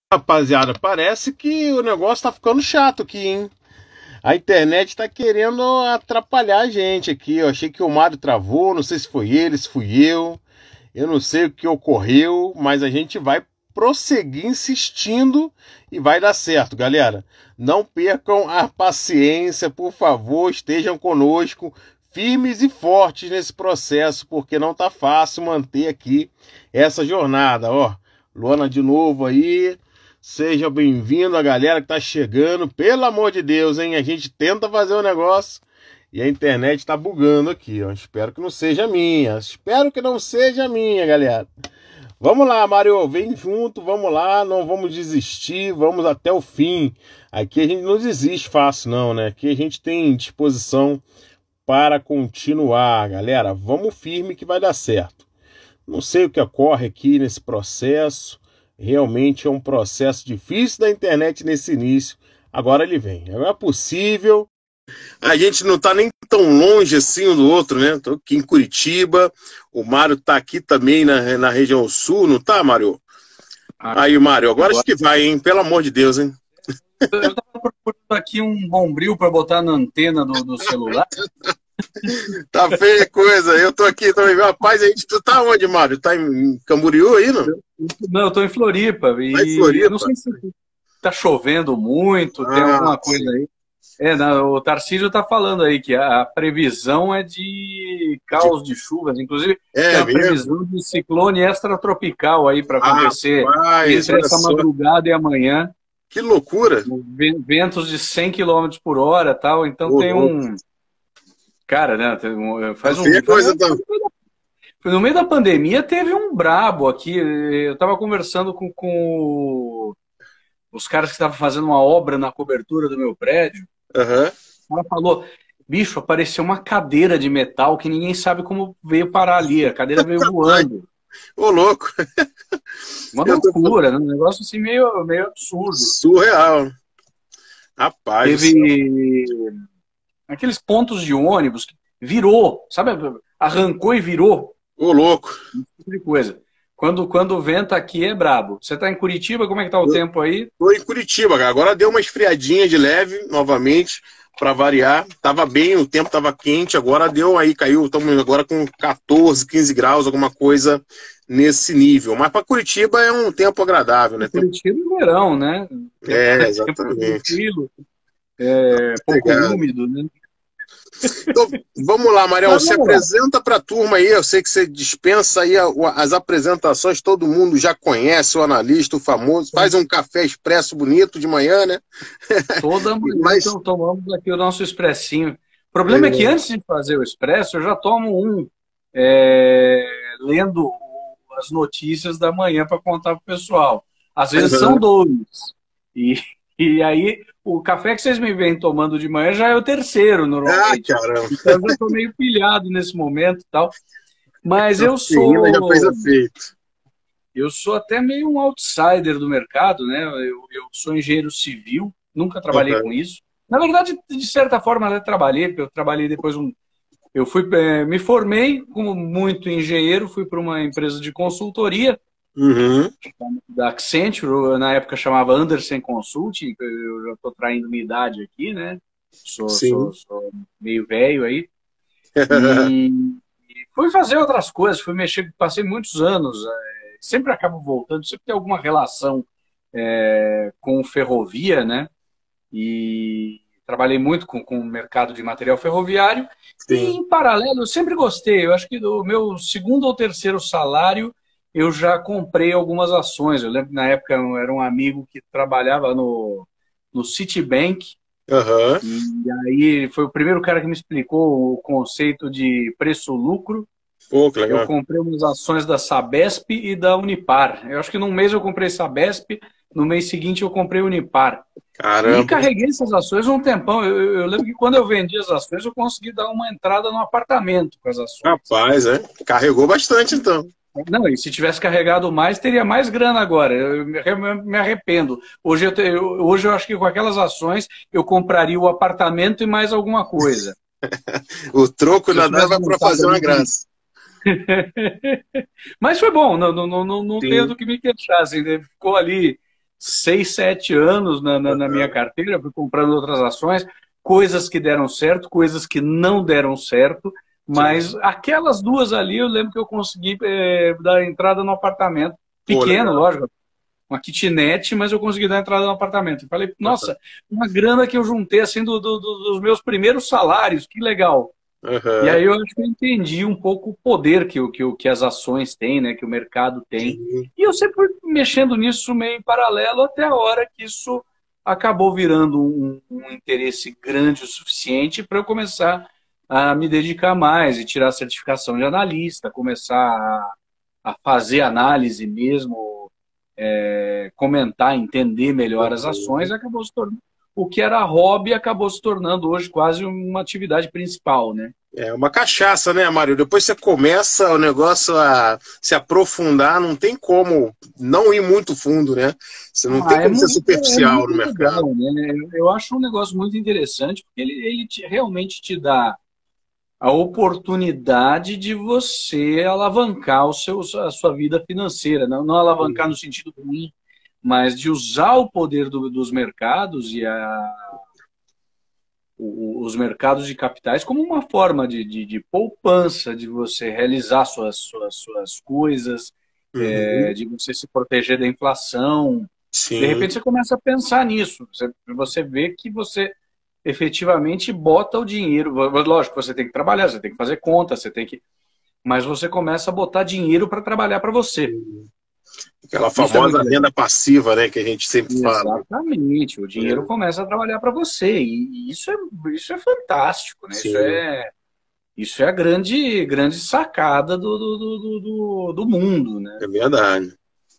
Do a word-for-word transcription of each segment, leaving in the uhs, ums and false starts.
Rapaziada, parece que o negócio tá ficando chato aqui, hein? A internet tá querendo atrapalhar a gente aqui. Eu achei que o Mário travou, não sei se foi ele, se fui eu. Eu não sei o que ocorreu, mas a gente vai prosseguir insistindo e vai dar certo, galera. Não percam a paciência, por favor, estejam conosco, firmes e fortes nesse processo, porque não tá fácil manter aqui essa jornada, ó. Luana de novo aí. Seja bem-vindo a galera que tá chegando. Pelo amor de Deus, hein? A gente tenta fazer o um negócio e a internet tá bugando aqui, ó. Espero que não seja minha. Espero que não seja minha, galera. Vamos lá, Mário. Vem junto, vamos lá. Não vamos desistir, vamos até o fim. Aqui a gente não desiste fácil, não, né? Aqui a gente tem disposição para continuar, galera. Vamos firme que vai dar certo. Não sei o que ocorre aqui nesse processo. Realmente é um processo difícil da internet nesse início. Agora ele vem. Não é possível. A gente não está nem tão longe assim um do outro, né? Estou aqui em Curitiba. O Mário está aqui também na, na região sul, não tá, Mário? Ah, aí, Mário, agora acho que vai, hein? Pelo amor de Deus, hein? Eu estava procurando aqui um bombril para botar na antena do, do celular. Tá feia a coisa. Eu tô aqui também. Rapaz, a gente, tu tá onde, Mário? Tá em Camboriú aí, não? Não, eu tô em Floripa. E tá em Floripa? Não sei se tá chovendo muito, ah, tem alguma coisa sim. aí. É, não, o Tarcísio tá falando aí que a previsão é de caos de chuvas. Inclusive, é, tem uma mesmo? previsão de ciclone extratropical aí para acontecer ah, entre essa madrugada e amanhã. Que loucura! Ventos de cem quilômetros por hora e tal. Então oh, tem um... Cara, né, faz um... coisa faz um... No meio da pandemia teve um brabo aqui. Eu tava conversando com, com os caras que estavam fazendo uma obra na cobertura do meu prédio. Uhum. O cara falou, bicho, apareceu uma cadeira de metal que ninguém sabe como veio parar ali. A cadeira veio voando. Ô, louco! Uma loucura, tô... né? Um negócio assim meio, meio absurdo. Surreal. Rapaz. Teve aqueles pontos de ônibus que virou, sabe? Arrancou e virou. Ô, louco. Esse tipo de coisa. Quando, quando venta aqui é brabo. Você tá em Curitiba, como é que tá o eu, tempo aí? Tô em Curitiba, cara. Agora deu uma esfriadinha de leve, novamente, para variar. Tava bem, o tempo tava quente, agora deu aí, caiu, estamos agora com quatorze, quinze graus, alguma coisa nesse nível. Mas para Curitiba é um tempo agradável, né? Curitiba é verão, né? É, exatamente. Tranquilo, é, pouco Obrigado. úmido, né? Então, vamos lá, Marião, Mas se vamos lá. apresenta para a turma aí, eu sei que você dispensa aí as apresentações, todo mundo já conhece o analista, o famoso, faz um café expresso bonito de manhã, né? Toda manhã Mas... então, tomamos aqui o nosso expressinho. O problema é. é que antes de fazer o expresso, eu já tomo um é, lendo as notícias da manhã para contar para o pessoal. Às vezes uhum. são dois. E, e aí... O café que vocês me vêm tomando de manhã já é o terceiro, normalmente. Ah, caramba. Então eu já estou meio pilhado nesse momento e tal. Mas eu sou... Já fez efeito. Eu sou até meio um outsider do mercado, né? Eu, eu sou engenheiro civil, nunca trabalhei uhum. com isso. Na verdade, de certa forma, até trabalhei, porque eu trabalhei depois um... Eu fui, me formei como muito engenheiro, fui para uma empresa de consultoria, Uhum. da Accenture, na época chamava Andersen Consulting, eu já estou traindo minha idade aqui, né? Sou, sou, sou meio velho aí. E, e fui fazer outras coisas, fui mexer, passei muitos anos, é, sempre acabo voltando, sempre tem alguma relação é, com ferrovia, né? E trabalhei muito com, com o mercado de material ferroviário. Sim. E em paralelo, eu sempre gostei, eu acho que do meu segundo ou terceiro salário eu já comprei algumas ações. Eu lembro que na época era um amigo que trabalhava no, no Citibank. Uhum. E aí foi o primeiro cara que me explicou o conceito de preço-lucro. Pô, que legal. Eu comprei umas ações da Sabesp e da Unipar. Eu acho que num mês eu comprei Sabesp, no mês seguinte eu comprei Unipar. Caramba. E carreguei essas ações um tempão. Eu, eu, eu lembro que quando eu vendi as ações, eu consegui dar uma entrada no apartamento com as ações. Rapaz, é? Carregou bastante, então. Não, e se tivesse carregado mais, teria mais grana agora. Eu me arrependo. Hoje eu, te, hoje eu acho que com aquelas ações eu compraria o apartamento e mais alguma coisa. O troco já dava para fazer uma graça. Mas foi bom, não, não, não, não tenho do que me queixar. Assim, ficou ali seis, sete anos na, na, na minha carteira, fui comprando outras ações, coisas que deram certo, coisas que não deram certo, mas Sim. aquelas duas ali eu lembro que eu consegui é, dar entrada no apartamento, pequeno, Pô, lógico, uma kitnet, mas eu consegui dar entrada no apartamento. Eu falei, nossa, uma grana que eu juntei assim do, do, dos meus primeiros salários, que legal. Uhum. E aí eu acho que eu entendi um pouco o poder que, que, que as ações têm, né, que o mercado tem. Sim. E eu sempre fui mexendo nisso meio em paralelo até a hora que isso acabou virando um, um interesse grande o suficiente para eu começar a me dedicar mais e tirar a certificação de analista, começar a, a fazer análise mesmo, é, comentar, entender melhor as ações, acabou se tornando. O que era hobby acabou se tornando hoje quase uma atividade principal, né? É uma cachaça, né, Mário? Depois você começa o negócio a se aprofundar, não tem como não ir muito fundo, né? Você não ah, tem como é ser muito, superficial é no mercado. Legal, né? Eu acho um negócio muito interessante, porque ele, ele te, realmente te dá a oportunidade de você alavancar o seu, a sua vida financeira. Não, não alavancar no sentido ruim, mas de usar o poder do, dos mercados e a, o, os mercados de capitais como uma forma de, de, de poupança, de você realizar suas, suas, suas coisas, uhum. é, de você se proteger da inflação. Sim. De repente você começa a pensar nisso. Você, você vê que você efetivamente bota o dinheiro. Lógico, você tem que trabalhar, você tem que fazer conta, você tem que... Mas você começa a botar dinheiro para trabalhar para você. Uhum. Aquela famosa é renda passiva, né, que a gente sempre Exatamente. fala. Exatamente. O dinheiro é. começa a trabalhar para você. E isso é, isso é fantástico, né? Isso é, isso é a grande, grande sacada do, do, do, do, do mundo, né? É verdade.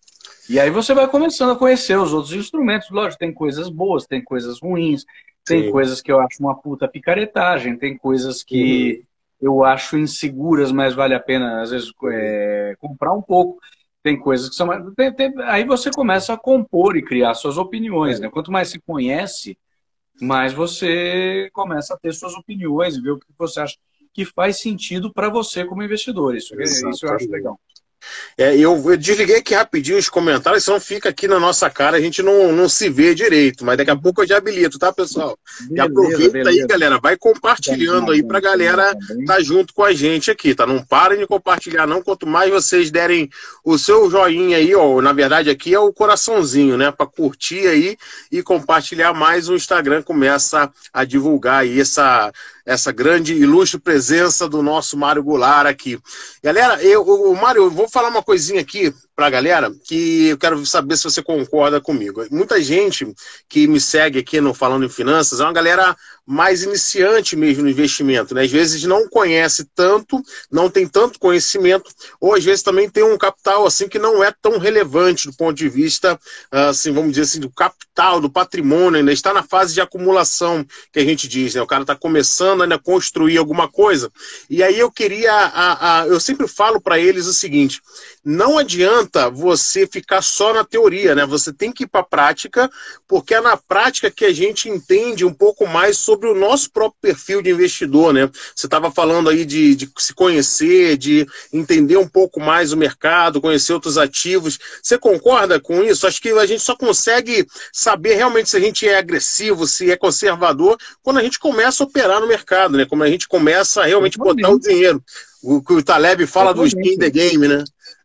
E aí você vai começando a conhecer os outros instrumentos. Lógico, tem coisas boas, tem coisas ruins, tem Sim. coisas que eu acho uma puta picaretagem, tem coisas que uhum. eu acho inseguras, mas vale a pena, às vezes, é, comprar um pouco. Tem coisas que são... Tem, tem, aí você começa a compor e criar suas opiniões, é. né? Quanto mais se conhece, mais você começa a ter suas opiniões e ver o que você acha que faz sentido para você como investidor. Isso, isso eu acho legal. É, eu, eu desliguei aqui rapidinho os comentários, senão fica aqui na nossa cara, a gente não, não se vê direito, mas daqui a pouco eu já habilito, tá, pessoal? Beleza, e aproveita beleza. aí, galera, vai compartilhando aí pra galera tá junto com a gente aqui, tá? Não parem de compartilhar não, quanto mais vocês derem o seu joinha aí, ó, na verdade aqui é o coraçãozinho, né, pra curtir aí e compartilhar mais, o Instagram começa a divulgar aí essa... essa grande, ilustre presença do nosso Mário Goulart aqui. Galera, eu, o Mário, eu vou falar uma coisinha aqui pra galera, que eu quero saber se você concorda comigo. Muita gente que me segue aqui no Falando em Finanças é uma galera mais iniciante mesmo no investimento, né? Às vezes não conhece tanto, não tem tanto conhecimento, ou às vezes também tem um capital assim que não é tão relevante do ponto de vista, assim, vamos dizer assim, do capital, do patrimônio, ainda está na fase de acumulação, que a gente diz, né? O cara está começando ainda a construir alguma coisa. E aí eu queria, a, a, eu sempre falo para eles o seguinte, não adianta você ficar só na teoria, né? Você tem que ir para a prática, porque é na prática que a gente entende um pouco mais sobre o nosso próprio perfil de investidor, né? Você estava falando aí de, de se conhecer, de entender um pouco mais o mercado, conhecer outros ativos. Você concorda com isso? Acho que a gente só consegue saber realmente se a gente é agressivo, se é conservador, quando a gente começa a operar no mercado, né? Como a gente começa a realmente botar o dinheiro. O que o Taleb fala do skin the game, né?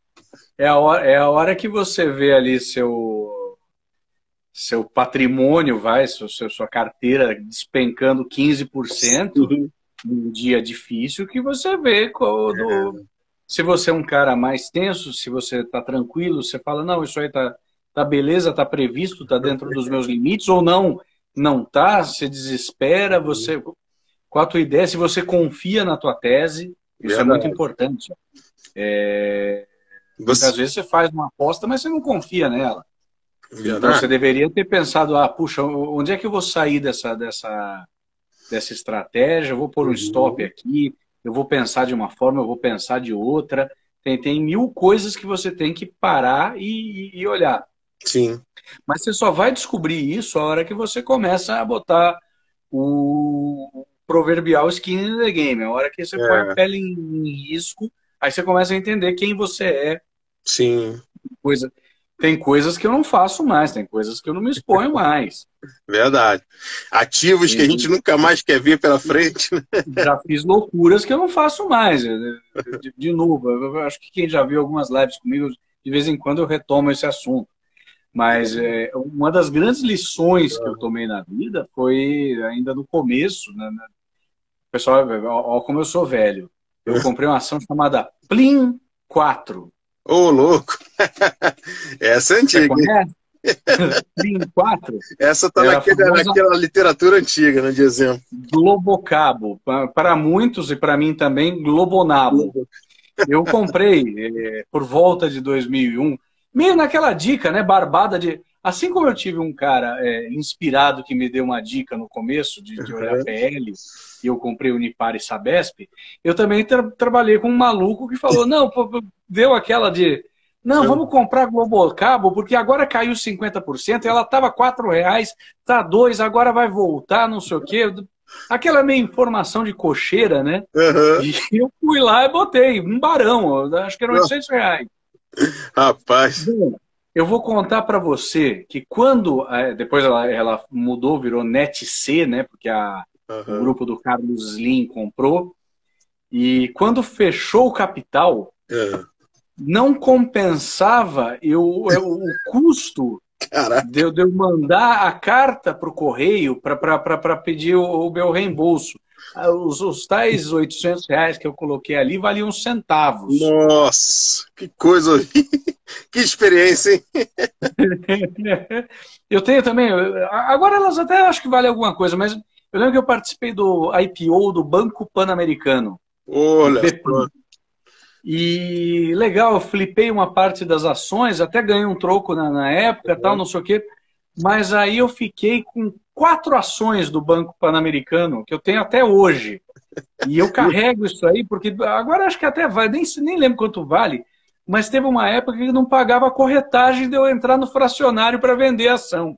É a hora, é a hora que você vê ali seu, seu patrimônio, vai, seu, seu, sua carteira despencando quinze por cento uhum. num dia difícil, que você vê quando, é. se você é um cara mais tenso, se você está tranquilo, você fala, não, isso aí tá, tá beleza, tá previsto, tá dentro dos meus limites, ou não, não tá, você desespera, você, com a tua ideia, se você confia na tua tese, isso Verdade. é muito importante. É... Você... Muitas vezes você faz uma aposta, mas você não confia nela. Verdade. Então você deveria ter pensado, ah, puxa, onde é que eu vou sair dessa, dessa, dessa estratégia? Eu vou pôr um uhum. stop aqui, eu vou pensar de uma forma, eu vou pensar de outra. Tem, tem mil coisas que você tem que parar e, e olhar. Sim. Mas você só vai descobrir isso a hora que você começa a botar o proverbial skin in the game, a hora que você é. põe a pele em risco. Aí você começa a entender quem você é. Sim. Coisa. tem coisas que eu não faço mais, tem coisas que eu não me exponho mais. Verdade. Ativos e... que a gente nunca mais quer ver pela frente. Né? Já fiz loucuras que eu não faço mais. De, de novo, eu acho que quem já viu algumas lives comigo, de vez em quando eu retomo esse assunto. Mas é, uma das grandes lições que eu tomei na vida foi ainda no começo, né? Pessoal, ó, ó como eu sou velho. Eu comprei uma ação chamada Plin quatro. Ô, oh, louco! Essa é antiga. Plin quatro? Essa tá naquele, naquela literatura antiga, né, de exemplo. Globocabo. Para muitos e para mim também, Globonabo. Eu comprei é, por volta de dois mil e um, meio naquela dica, né, barbada de... Assim como eu tive um cara é, inspirado que me deu uma dica no começo de, de olhar P L, e eu comprei Unipar e Sabesp, eu também tra trabalhei com um maluco que falou, não, pô, deu aquela de, não, vamos comprar Globocabo, porque agora caiu cinquenta por cento, ela estava quatro reais, tá dois, agora vai voltar, não sei o quê. Aquela meio informação de cocheira, né? Uhum. E eu fui lá e botei um barão, acho que eram oitocentos reais. Rapaz... Bom, eu vou contar para você que quando, depois ela, ela mudou, virou NetC, né? Porque a, uhum. o grupo do Carlos Slim comprou. E quando fechou o capital, uhum. não compensava eu, eu, o custo de, de eu mandar a carta para o correio para pedir o, o meu reembolso. Os, os tais oitocentos reais que eu coloquei ali valiam centavos. Nossa, que coisa, que experiência, hein? Eu tenho também, agora elas até acho que vale alguma coisa, mas eu lembro que eu participei do I P O do Banco Pan-Americano. Olha. E legal, eu flipei uma parte das ações, até ganhei um troco na, na época, uhum. tal, não sei o quê. Mas aí eu fiquei com quatro ações do Banco Pan-Americano, que eu tenho até hoje. E eu carrego isso aí, porque agora acho que até vai, nem, nem lembro quanto vale, mas teve uma época que não pagava a corretagem de eu entrar no fracionário para vender a ação.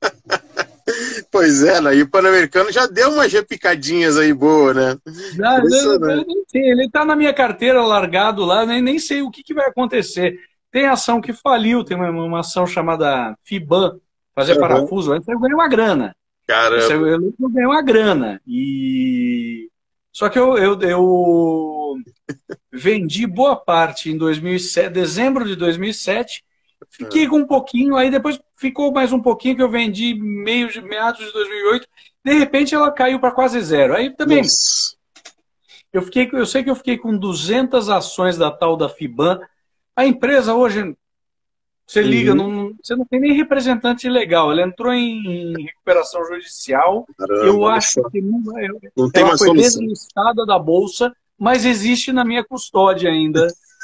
Pois é, né? E o Pan-Americano já deu umas repicadinhas aí boas, né? Já, eu, eu nem sei, ele está na minha carteira largado lá, nem, nem sei o que, que vai acontecer. Tem ação que faliu, tem uma, uma ação chamada FIBAN, fazer uhum. parafuso, antes eu ganhei uma grana. Caramba. Eu, eu, eu ganhei uma grana. E... Só que eu, eu, eu vendi boa parte em dois mil e sete, dezembro de dois mil e sete, fiquei com um pouquinho, aí depois ficou mais um pouquinho que eu vendi meio de meados de dois mil e oito, de repente ela caiu para quase zero. Aí também, Nossa. eu fiquei, eu sei que eu fiquei com duzentas ações da tal da FIBAN. A empresa hoje... Você liga, uhum. não, você não tem nem representante legal. Ela entrou em recuperação judicial. Caramba, eu acho que não, não tem ela mais foi solução. deslistada da bolsa, mas existe na minha custódia ainda.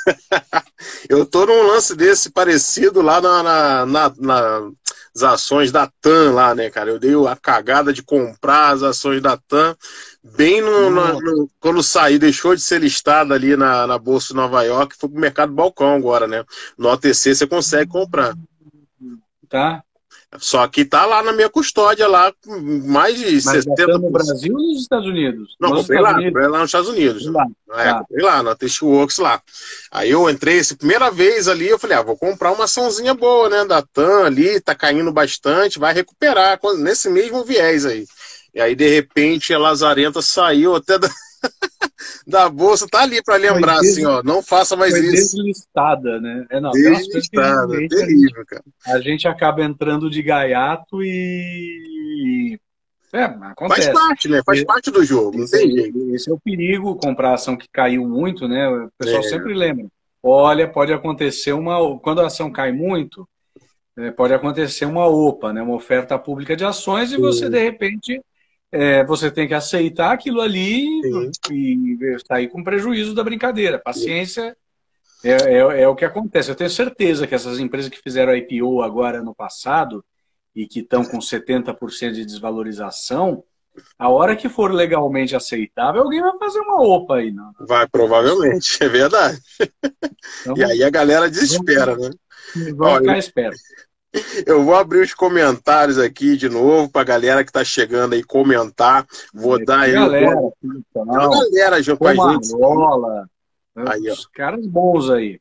Eu tô num lance desse parecido lá na, na, na, nas ações da TAM lá, né, cara? Eu dei a cagada de comprar as ações da TAM bem no, no, no, quando saí, deixou de ser listada ali na, na Bolsa de Nova York, foi pro mercado balcão agora, né? No O T C você consegue comprar. Tá. Só que tá lá na minha custódia, lá, mais de Mas setenta por cento. no Brasil ou nos Estados Unidos? Não, comprei lá, comprei lá nos Estados Unidos. Lá. É, tá. Comprei lá, na Testworks lá. Aí eu entrei, essa primeira vez ali, eu falei, ah, vou comprar uma açãozinha boa, né, da TAM ali, tá caindo bastante, vai recuperar nesse mesmo viés aí. E aí, de repente, a Lazarenta saiu até da, da bolsa, tá ali para lembrar, des... assim, ó, não faça mais foi isso. Deslistada, né? É, não, deslistada, é terrível, cara. A gente acaba entrando de gaiato e... É, acontece. Faz parte, né? Faz parte do jogo, não tem jeito. Esse é o perigo, comprar ação que caiu muito, né? O pessoal é. sempre lembra. Olha, pode acontecer uma... Quando a ação cai muito, pode acontecer uma OPA, né? Uma oferta pública de ações, e você, de repente... É, você tem que aceitar aquilo ali Sim. e sair com prejuízo da brincadeira. Paciência é, é, é o que acontece. Eu tenho certeza que essas empresas que fizeram I P O agora no passado e que estão com setenta por cento de desvalorização, a hora que for legalmente aceitável, alguém vai fazer uma OPA aí. Não? Vai, provavelmente, é verdade. Então, e aí a galera desespera, vamos, né? Vamos ficar esperto. Eu vou abrir os comentários aqui de novo para a galera que está chegando aí comentar. Vou é, dar aí. Galera, uma galera já com a gente. Marola, aí, os caras bons aí.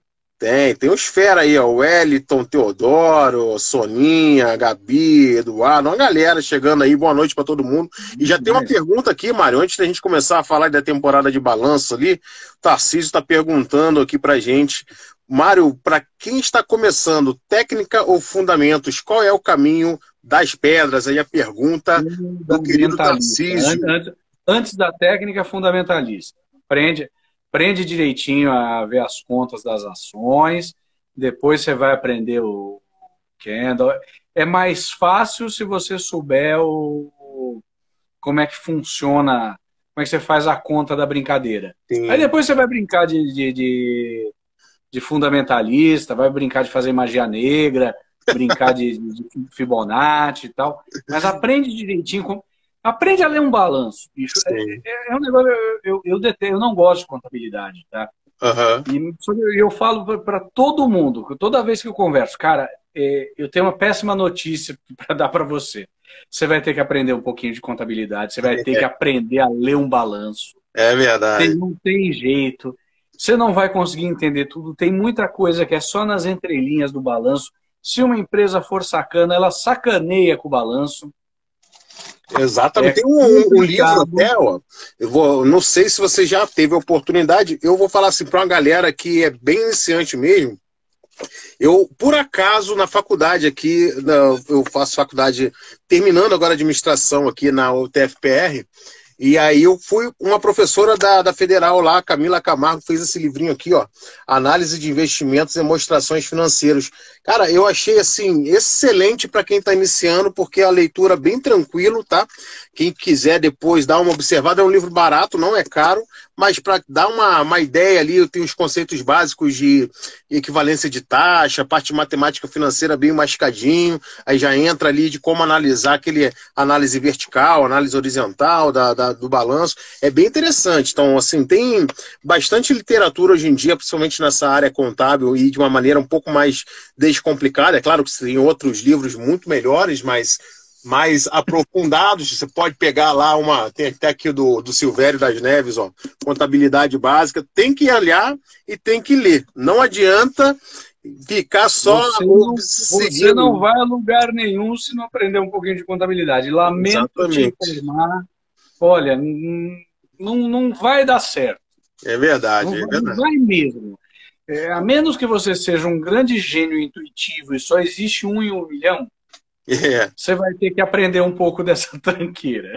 Tem, tem os fera aí, ó, o Wellington, Teodoro, Soninha, Gabi, Eduardo, uma galera chegando aí, boa noite para todo mundo. E já tem uma pergunta aqui, Mário, antes da gente começar a falar da temporada de balanço ali, o Tarcísio está perguntando aqui pra gente, Mário, para quem está começando, técnica ou fundamentos, qual é o caminho das pedras? Aí a pergunta do querido Tarcísio. Antes, antes da técnica, fundamentalista. Aprende... Aprende direitinho a ver as contas das ações, depois você vai aprender o candle. É mais fácil se você souber o, como é que funciona, como é que você faz a conta da brincadeira. Sim. Aí depois você vai brincar de, de, de, de fundamentalista, vai brincar de fazer magia negra, brincar de, de Fibonacci e tal. Mas aprende direitinho como... Aprende a ler um balanço, bicho. É, é um negócio, eu, eu, eu detesto, eu não gosto de contabilidade, tá? Uhum. E eu falo para todo mundo, toda vez que eu converso, cara, é, eu tenho uma péssima notícia para dar para você. Você vai ter que aprender um pouquinho de contabilidade, você vai ter é. que aprender a ler um balanço. É verdade. Tem, não tem jeito. Você não vai conseguir entender tudo. Tem muita coisa que é só nas entrelinhas do balanço. Se uma empresa for sacana, ela sacaneia com o balanço. Exatamente. É tem um, um livro até, ó, eu vou, não sei se você já teve a oportunidade, eu vou falar assim para uma galera que é bem iniciante mesmo. Eu, por acaso, na faculdade aqui, eu faço faculdade, terminando agora a administração aqui na U T F P R, e aí eu fui, uma professora da, da Federal lá, Camila Camargo, fez esse livrinho aqui, ó, Análise de Investimentos e Demonstrações Financeiras. Cara, eu achei, assim, excelente para quem está iniciando, porque é a leitura bem tranquilo, tá? Quem quiser depois dar uma observada, é um livro barato, não é caro, mas para dar uma, uma ideia ali, eu tenho os conceitos básicos de equivalência de taxa, parte de matemática financeira bem mascadinho, aí já entra ali de como analisar aquele análise vertical, análise horizontal da, da, do balanço, é bem interessante. Então, assim, tem bastante literatura hoje em dia, principalmente nessa área contábil e de uma maneira um pouco mais descomplicada. É claro que tem outros livros muito melhores, mas mais aprofundados. Você pode pegar lá uma, tem até aqui do, do Silvério das Neves, ó, contabilidade básica, tem que olhar e tem que ler. Não adianta ficar só você não, você não vai a lugar nenhum se não aprender um pouquinho de contabilidade. Lamento Exatamente. te informar, olha, não, não vai dar certo. É verdade, não, é verdade. Não vai mesmo. É, a menos que você seja um grande gênio intuitivo e só existe um em um milhão, É. você vai ter que aprender um pouco dessa tranqueira.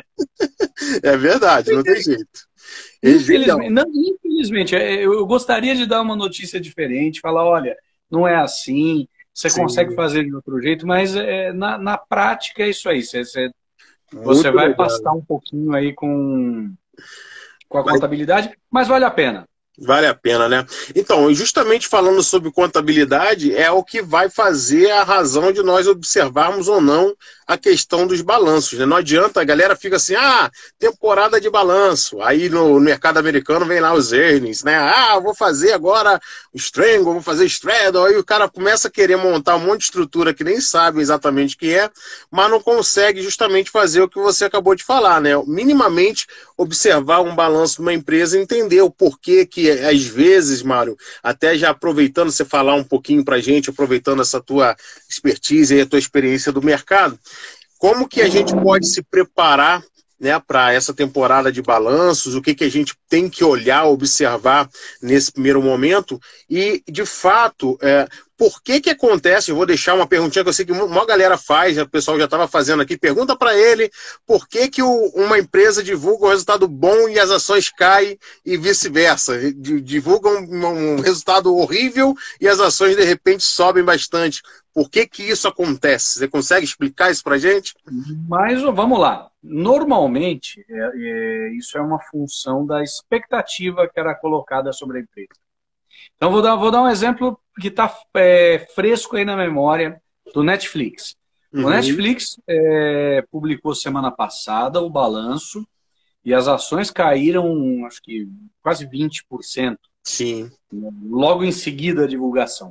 É verdade, não tem jeito. Infelizmente, não, infelizmente, eu gostaria de dar uma notícia diferente, falar, olha, não é assim, você Sim. consegue fazer de outro jeito, mas é, na, na prática é isso aí. Você, você, você vai legal. pastar um pouquinho aí com, com a vai. contabilidade, mas vale a pena. Vale a pena, né? Então, justamente falando sobre contabilidade, é o que vai fazer a razão de nós observarmos ou não a questão dos balanços, né? Não adianta, a galera fica assim, ah, temporada de balanço. Aí no mercado americano vem lá os earnings, né? Ah, eu vou fazer agora strangle, vou fazer straddle. Aí o cara começa a querer montar um monte de estrutura que nem sabe exatamente o que é, mas não consegue justamente fazer o que você acabou de falar, né? Minimamente observar um balanço de uma empresa e entender o porquê que às vezes, Mário, até já aproveitando você falar um pouquinho pra gente, aproveitando essa tua expertise e a tua experiência do mercado, como que a gente pode se preparar, né, para essa temporada de balanços, o que, que a gente tem que olhar, observar nesse primeiro momento e, de fato, é, por que que acontece, eu vou deixar uma perguntinha que eu sei que uma galera faz, o pessoal já estava fazendo aqui, pergunta para ele por que que o, uma empresa divulga um resultado bom e as ações caem e vice-versa, divulga um, um resultado horrível e as ações de repente sobem bastante. Por que que isso acontece? Você consegue explicar isso para a gente? Mas vamos lá. Normalmente, é, é, isso é uma função da expectativa que era colocada sobre a empresa. Então, vou dar, vou dar um exemplo que está é, fresco aí na memória do Netflix. Uhum. O Netflix é, publicou semana passada o balanço e as ações caíram, acho que quase vinte por cento. Sim. Logo em seguida a divulgação.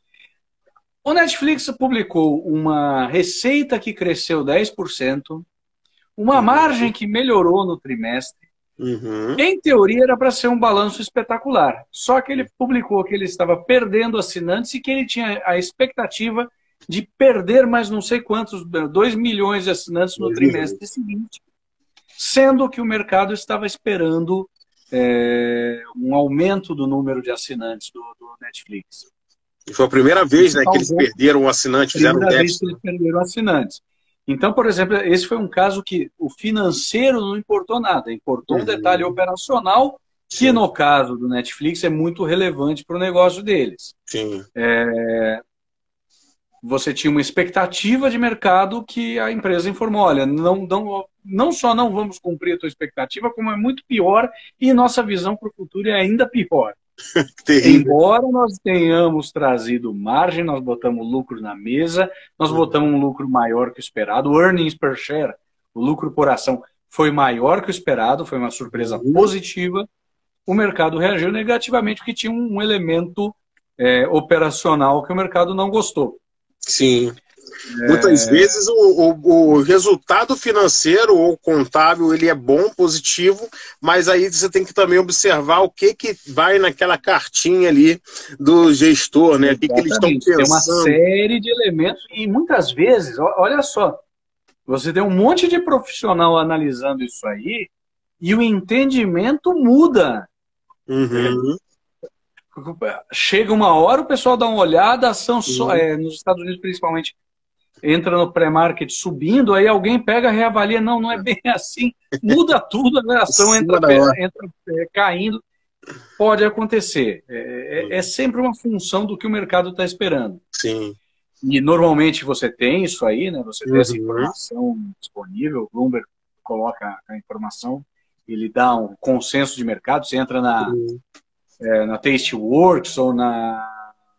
O Netflix publicou uma receita que cresceu dez por cento, uma margem que melhorou no trimestre, Uhum. Em teoria era para ser um balanço espetacular, só que ele publicou que ele estava perdendo assinantes e que ele tinha a expectativa de perder mais não sei quantos, dois milhões de assinantes no trimestre seguinte, sendo que o mercado estava esperando é, um aumento do número de assinantes do, do Netflix. E foi a primeira vez, né, que eles perderam um assinante, fizeram um primeira vez que eles perderam assinantes. Então, por exemplo, esse foi um caso que o financeiro não importou nada, importou uhum. um detalhe operacional que, Sim. no caso do Netflix, é muito relevante para o negócio deles. Sim. É... Você tinha uma expectativa de mercado que a empresa informou, olha, não, não, não só não vamos cumprir a tua expectativa, como é muito pior e nossa visão para o futuro é ainda pior. Embora nós tenhamos trazido margem, nós botamos lucro na mesa, nós uhum. botamos um lucro maior que o esperado, o earnings per share, o lucro por ação, foi maior que o esperado, foi uma surpresa uhum. positiva. O mercado reagiu negativamente porque tinha um elemento é, operacional que o mercado não gostou. Sim. É... Muitas vezes o, o, o resultado financeiro ou contábil ele é bom, positivo, mas aí você tem que também observar o que, que vai naquela cartinha ali do gestor, né? O que, que eles estão pensando. Tem uma série de elementos e muitas vezes, olha só, você tem um monte de profissional analisando isso aí e o entendimento muda. Uhum. Chega uma hora, o pessoal dá uma olhada, a ação só, é, nos Estados Unidos principalmente, entra no pré-market subindo, aí alguém pega, reavalia, não, não é bem assim, muda tudo, a ação entra, entra é, caindo, pode acontecer. É, é, é sempre uma função do que o mercado está esperando. Sim. E normalmente você tem isso aí, né? Você tem uhum. essa informação disponível, o Bloomberg coloca a informação, ele dá um consenso de mercado, você entra na... Uhum. É, na Tasteworks ou na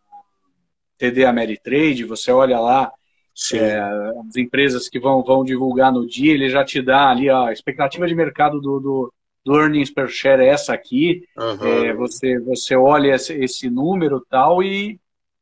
T D Ameritrade, você olha lá é, as empresas que vão, vão divulgar no dia, ele já te dá ali a expectativa de mercado do, do, do earnings per share é essa aqui, uhum. é, você, você olha esse, esse número tal e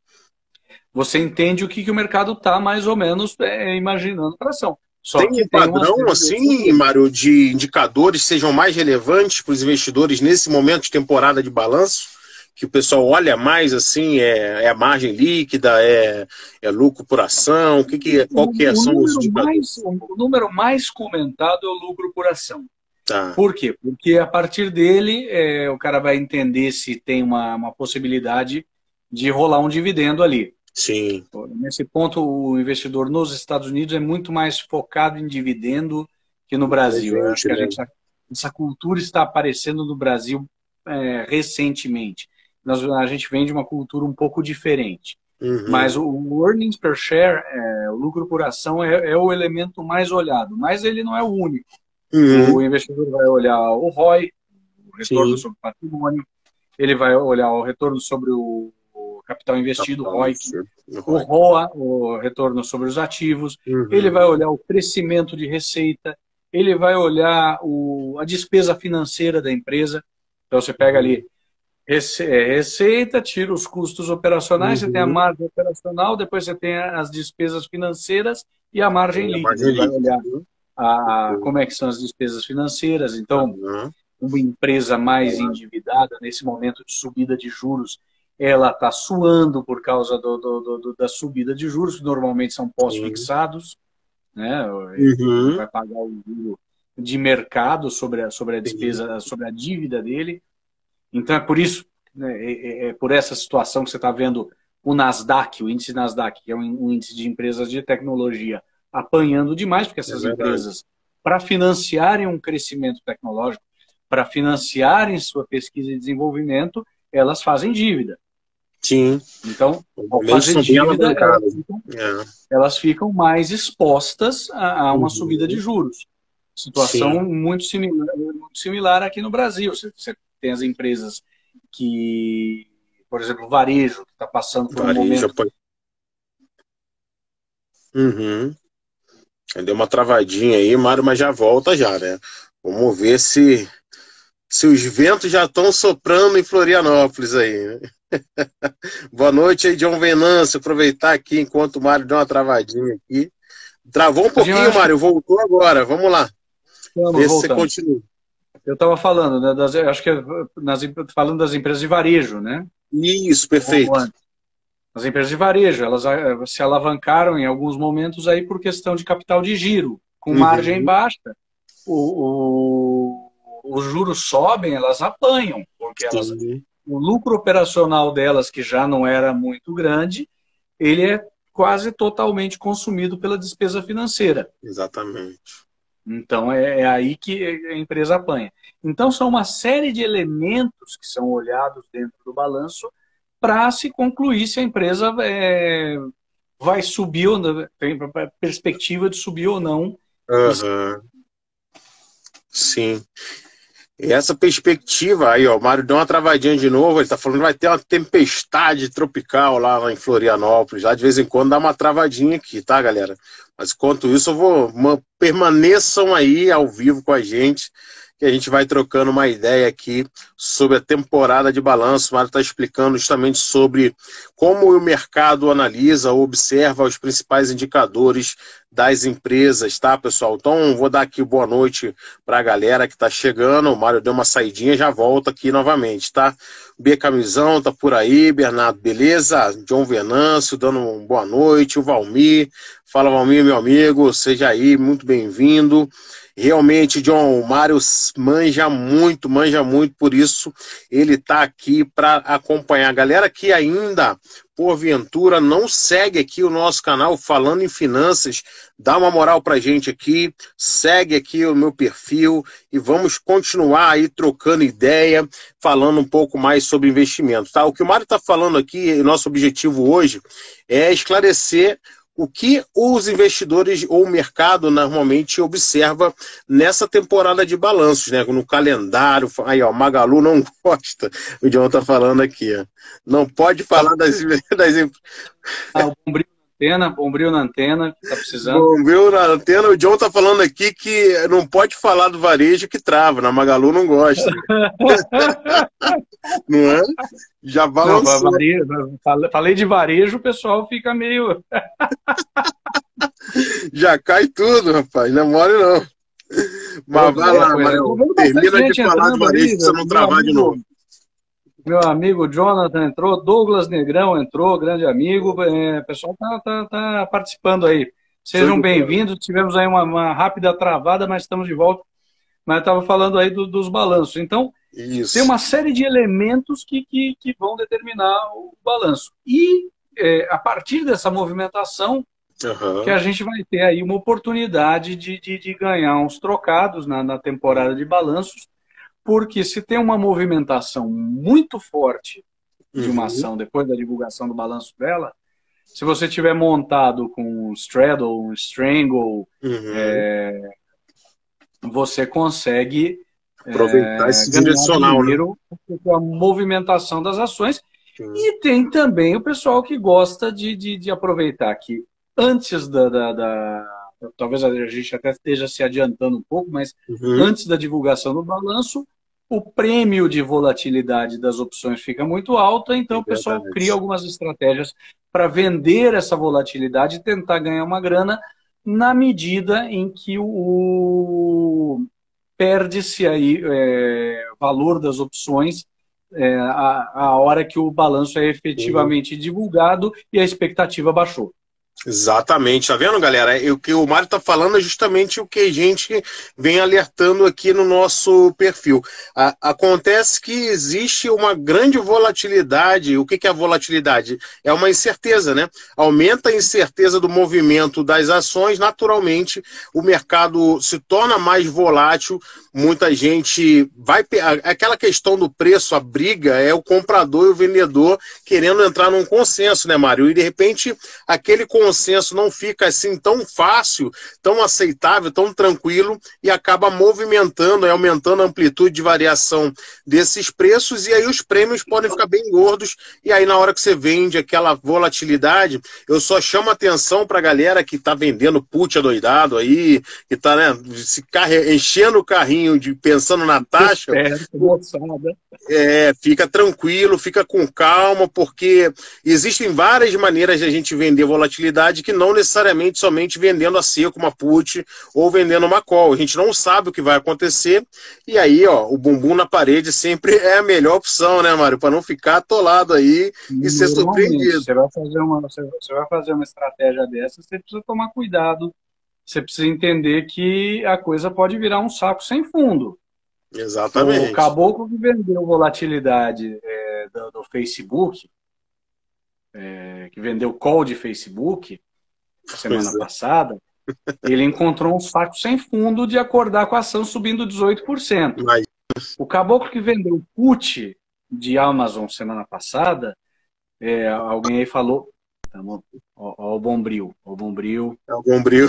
você entende o que, que o mercado está mais ou menos é, imaginando para a ação. Só tem um padrão, assim, Mário, de indicadores que sejam mais relevantes para os investidores nesse momento de temporada de balanço? Que o pessoal olha mais, assim, é, é a margem líquida, é, é lucro por ação? O que que, qual que o, são o os indicadores? Mais, o número mais comentado é o lucro por ação. Tá. Por quê? Porque a partir dele, é, o cara vai entender se tem uma, uma possibilidade de rolar um dividendo ali. Sim. Nesse ponto, o investidor nos Estados Unidos é muito mais focado em dividendo que no Brasil. Eu acho que a gente, essa cultura está aparecendo no Brasil é, recentemente. Nós, a gente vem de uma cultura um pouco diferente. Uhum. Mas o, o earnings per share, é, o lucro por ação, é, é o elemento mais olhado. Mas ele não é o único. Uhum. O investidor vai olhar o R O I, o retorno Sim. sobre o patrimônio, ele vai olhar o retorno sobre o capital investido, capital, R O I, o R O A, o retorno sobre os ativos, uhum. ele vai olhar o crescimento de receita, ele vai olhar o, a despesa financeira da empresa. Então você pega ali rece, receita, tira os custos operacionais, uhum. você tem a margem operacional, depois você tem as despesas financeiras e a margem líquida. Margem ele vai olhar a, a, como é que são as despesas financeiras. Então, uhum. uma empresa mais uhum. endividada, nesse momento de subida de juros, ela está suando por causa do, do, do, da subida de juros, que normalmente são pós-fixados, né? Uhum. Vai pagar o juro de mercado sobre a, sobre a despesa, uhum. sobre a dívida dele. Então é por isso, né, é, é por essa situação que você está vendo o Nasdaq, o índice Nasdaq, que é um, um índice de empresas de tecnologia, apanhando demais, porque essas é empresas, para financiarem um crescimento tecnológico, para financiarem sua pesquisa e desenvolvimento, elas fazem dívida. Sim. Então, ao fazer dívida, elas ficam, é. elas ficam mais expostas a, a uma uhum. subida de juros. Situação muito similar, muito similar aqui no Brasil. Você, você tem as empresas que, por exemplo, o varejo, que está passando por varejo, um momento... Foi... Uhum. Deu uma travadinha aí, Mário, mas já volta já, né? Vamos ver se, se os ventos já estão soprando em Florianópolis aí, né? Boa noite aí, John Venâncio. Aproveitar aqui enquanto o Mário deu uma travadinha aqui. Travou um pouquinho, Mário, voltou agora. Vamos lá. Vamos, Vê se você continua. eu estava falando, né, das, acho que nas, falando das empresas de varejo, né? Isso, perfeito. As empresas de varejo, elas se alavancaram em alguns momentos aí por questão de capital de giro, com uhum. margem baixa. O, o, os juros sobem, elas apanham, porque elas, o lucro operacional delas, que já não era muito grande, ele é quase totalmente consumido pela despesa financeira. Exatamente. Então, é, é aí que a empresa apanha. Então, são uma série de elementos que são olhados dentro do balanço para se concluir se a empresa é, vai subir ou não, tem perspectiva de subir ou não. Uhum. Sim. E essa perspectiva aí, ó, o Mário deu uma travadinha de novo, ele tá falando que vai ter uma tempestade tropical lá em Florianópolis, lá de vez em quando dá uma travadinha aqui, tá, galera? Mas enquanto isso eu vou, uma, permaneçam aí ao vivo com a gente, que a gente vai trocando uma ideia aqui sobre a temporada de balanço. O Mário está explicando justamente sobre como o mercado analisa, observa os principais indicadores das empresas, tá, pessoal? Então, vou dar aqui boa noite para a galera que está chegando. O Mário deu uma saidinha, já volta aqui novamente, tá? B Camisão tá por aí, Bernardo, beleza? John Venâncio dando uma boa noite, o Valmir. Fala, Valmir, meu amigo, seja aí, muito bem-vindo. Realmente, John, o Mário manja muito, manja muito, por isso ele está aqui para acompanhar. A galera que ainda, porventura, não segue aqui o nosso canal Falando em Finanças, dá uma moral para a gente aqui, segue aqui o meu perfil e vamos continuar aí trocando ideia, falando um pouco mais sobre investimento, tá? O que o Mário está falando aqui, nosso objetivo hoje é esclarecer o que os investidores ou o mercado normalmente observa nessa temporada de balanços, né? No calendário, aí ó, Magalu não gosta, o John tá falando aqui, ó. Não pode falar das... das... Ah, o Bombril na antena, Bombril na antena, tá precisando. Bombril na antena, o John tá falando aqui que não pode falar do varejo que trava, na Magalu não gosta. Não é? Já balançou. Não, falei de varejo, o pessoal fica meio... Já cai tudo, rapaz, não é mole não. Mas vai lá, Mário, termina de falar de varejo pra você não travar de novo. Meu amigo Jonathan entrou, Douglas Negrão entrou, grande amigo, é, o pessoal tá, tá, tá participando aí. Sejam bem-vindos, tivemos aí uma, uma rápida travada, mas estamos de volta. Mas eu estava falando aí do, dos balanços. Então, isso. Tem uma série de elementos que, que, que vão determinar o balanço. E é, a partir dessa movimentação, uhum. que a gente vai ter aí uma oportunidade de, de, de ganhar uns trocados na, na temporada de balanços, porque se tem uma movimentação muito forte de uma uhum. ação depois da divulgação do balanço dela, se você tiver montado com um straddle, um strangle, uhum. é, você consegue aproveitar é, esse direcional, dinheiro, né? Com a movimentação das ações. Uhum. E tem também o pessoal que gosta de, de, de aproveitar que antes da, da, da... Talvez a gente até esteja se adiantando um pouco, mas uhum. antes da divulgação do balanço, o prêmio de volatilidade das opções fica muito alto, então é o pessoal verdade. Cria algumas estratégias para vender essa volatilidade e tentar ganhar uma grana na medida em que o perde-se aí é, valor das opções é, a, a hora que o balanço é efetivamente uhum. divulgado e a expectativa baixou. Exatamente, tá vendo, galera? O que o Mário tá falando é justamente o que a gente vem alertando aqui no nosso perfil. A, acontece que existe uma grande volatilidade. O que, que é a volatilidade? É uma incerteza, né? Aumenta a incerteza do movimento das ações, naturalmente o mercado se torna mais volátil, muita gente vai... Aquela questão do preço, a briga, é o comprador e o vendedor querendo entrar num consenso, né, Mário? E de repente, aquele consenso consenso não fica assim tão fácil, tão aceitável, tão tranquilo e acaba movimentando, aumentando a amplitude de variação desses preços e aí os prêmios podem ficar bem gordos e aí na hora que você vende aquela volatilidade, eu só chamo atenção para a galera que está vendendo put adoidado aí, que está né, se carre... enchendo o carrinho, de, pensando na taxa, é, fica tranquilo, fica com calma, porque existem várias maneiras de a gente vender volatilidade volatilidade que não necessariamente somente vendendo a seco uma put ou vendendo uma call. A gente não sabe o que vai acontecer e aí, ó, o bumbum na parede sempre é a melhor opção, né, Mário? Para não ficar atolado aí e ser surpreendido. Você vai fazer uma, você vai fazer uma estratégia dessa, você precisa tomar cuidado. Você precisa entender que a coisa pode virar um saco sem fundo. Exatamente. O caboclo que vendeu volatilidade é, do, do Facebook, é, que vendeu call de Facebook semana é. passada, ele encontrou um saco sem fundo de acordar com a ação subindo dezoito por cento. Mas... O caboclo que vendeu put de Amazon semana passada, é, alguém aí falou... Ó, ó o Bombril, ó o Bombril. É o Bombril.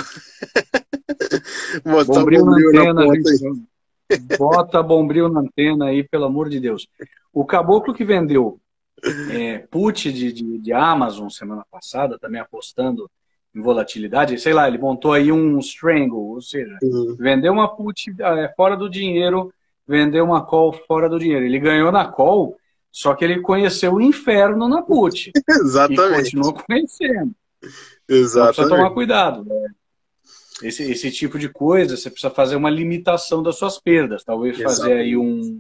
Bombril na antena, gente, bota Bombril na antena aí, pelo amor de Deus. O caboclo que vendeu é, put de, de, de Amazon semana passada, também apostando em volatilidade, sei lá, ele montou aí um strangle, ou seja, uhum. vendeu uma put é, fora do dinheiro, vendeu uma call fora do dinheiro. Ele ganhou na call, só que ele conheceu o inferno na put. Exatamente. E continuou conhecendo. Exatamente. Então precisa tomar cuidado. Né? Esse, esse tipo de coisa, você precisa fazer uma limitação das suas perdas. Talvez Exatamente. fazer aí um,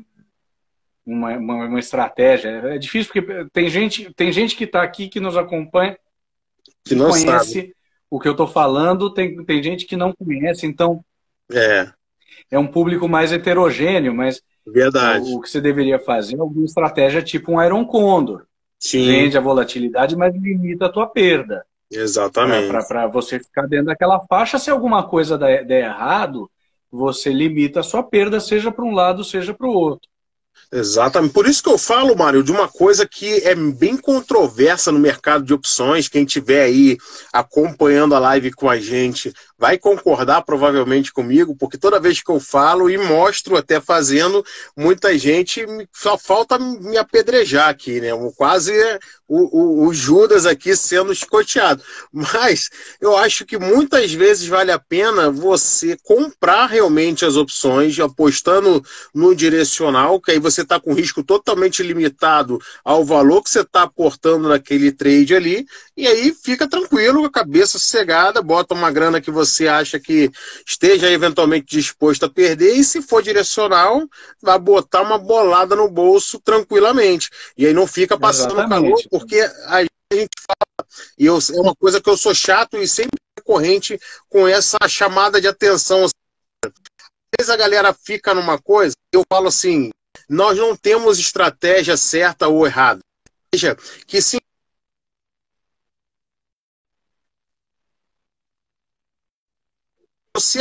uma, uma, uma estratégia. É difícil porque tem gente, tem gente que está aqui, que nos acompanha, que, que não conhece sabe. o que eu estou falando, tem, tem gente que não conhece, então é, é um público mais heterogêneo, mas Verdade. O, o que você deveria fazer é alguma estratégia tipo um Iron Condor. Sim. Vende a volatilidade, mas limita a tua perda. Exatamente. Para você ficar dentro daquela faixa, se alguma coisa der, der errado, você limita a sua perda, seja para um lado, seja para o outro. Exatamente. Por isso que eu falo, Mário, de uma coisa que é bem controversa no mercado de opções. Quem estiver aí acompanhando a live com a gente vai concordar provavelmente comigo, porque toda vez que eu falo e mostro até fazendo, muita gente só falta me apedrejar aqui, né? Quase o, o, o Judas aqui sendo escoteado. Mas eu acho que muitas vezes vale a pena você comprar realmente as opções, apostando no direcional, que aí você está com risco totalmente limitado ao valor que você está aportando naquele trade ali, e aí fica tranquilo, a cabeça sossegada, bota uma grana que você você acha que esteja eventualmente disposto a perder, e se for direcional, vai botar uma bolada no bolso tranquilamente. E aí não fica passando Exatamente. calor, porque a gente fala, e eu, é uma coisa que eu sou chato e sempre recorrente com essa chamada de atenção. Às vezes a galera fica numa coisa, eu falo assim, nós não temos estratégia certa ou errada. Veja, que sim, se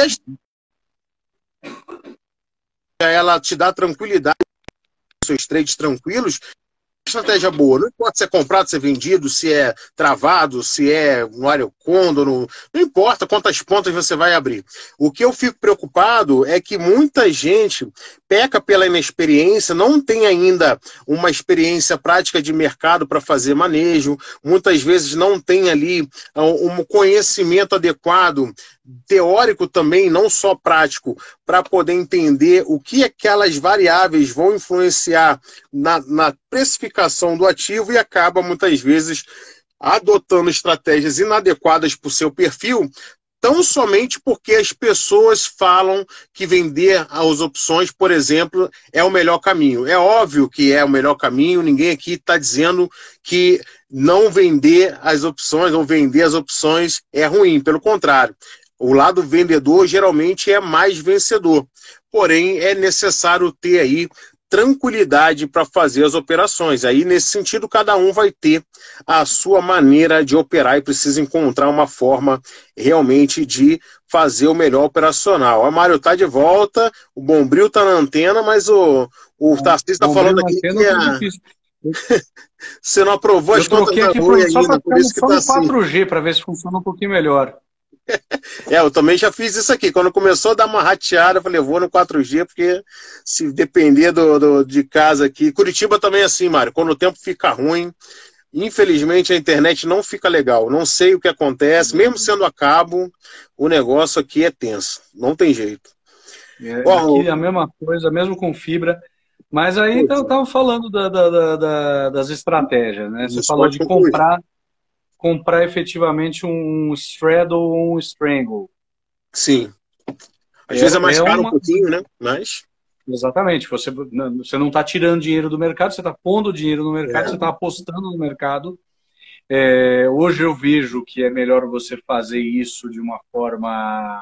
a ela te dá tranquilidade, seus trades tranquilos, estratégia boa. Não importa se é comprado, se é vendido, se é travado, se é no Iron Condor, não, não importa quantas pontas você vai abrir. O que eu fico preocupado é que muita gente peca pela inexperiência, não tem ainda uma experiência prática de mercado para fazer manejo, muitas vezes não tem ali um conhecimento adequado, teórico também, não só prático, para poder entender o que aquelas variáveis vão influenciar na, na precificação do ativo e acaba muitas vezes adotando estratégias inadequadas para o seu perfil, tão somente porque as pessoas falam que vender as opções, por exemplo, é o melhor caminho. É óbvio que é o melhor caminho, ninguém aqui está dizendo que não vender as opções ou vender as opções é ruim, pelo contrário. O lado vendedor geralmente é mais vencedor, porém é necessário ter aí tranquilidade para fazer as operações. Aí, nesse sentido, cada um vai ter a sua maneira de operar e precisa encontrar uma forma realmente de fazer o melhor operacional. A Mário está de volta, o Bombril está na antena, mas o, o Tarcísio está falando aqui que é... Você não aprovou as contas da Oi ainda, por isso que está assim. quatro G para ver se funciona um pouquinho melhor. É, eu também já fiz isso aqui. Quando começou a dar uma rateada, eu falei, eu vou no quatro G, porque se depender do, do, de casa aqui... Curitiba também é assim, Mário. Quando o tempo fica ruim, infelizmente a internet não fica legal. Não sei o que acontece. Mesmo sendo a cabo, o negócio aqui é tenso. Não tem jeito. É, Bom, aqui é a mesma coisa, mesmo com fibra. Mas aí estava falando da, da, da, das estratégias, né? Você falou de comprar... comprar efetivamente um straddle ou um strangle. Sim. Às é, vezes é mais é caro uma... um pouquinho, né? Mas... Exatamente. Você, você não está tirando dinheiro do mercado, você está pondo dinheiro no mercado, É. você está apostando no mercado. É, hoje eu vejo que é melhor você fazer isso de uma forma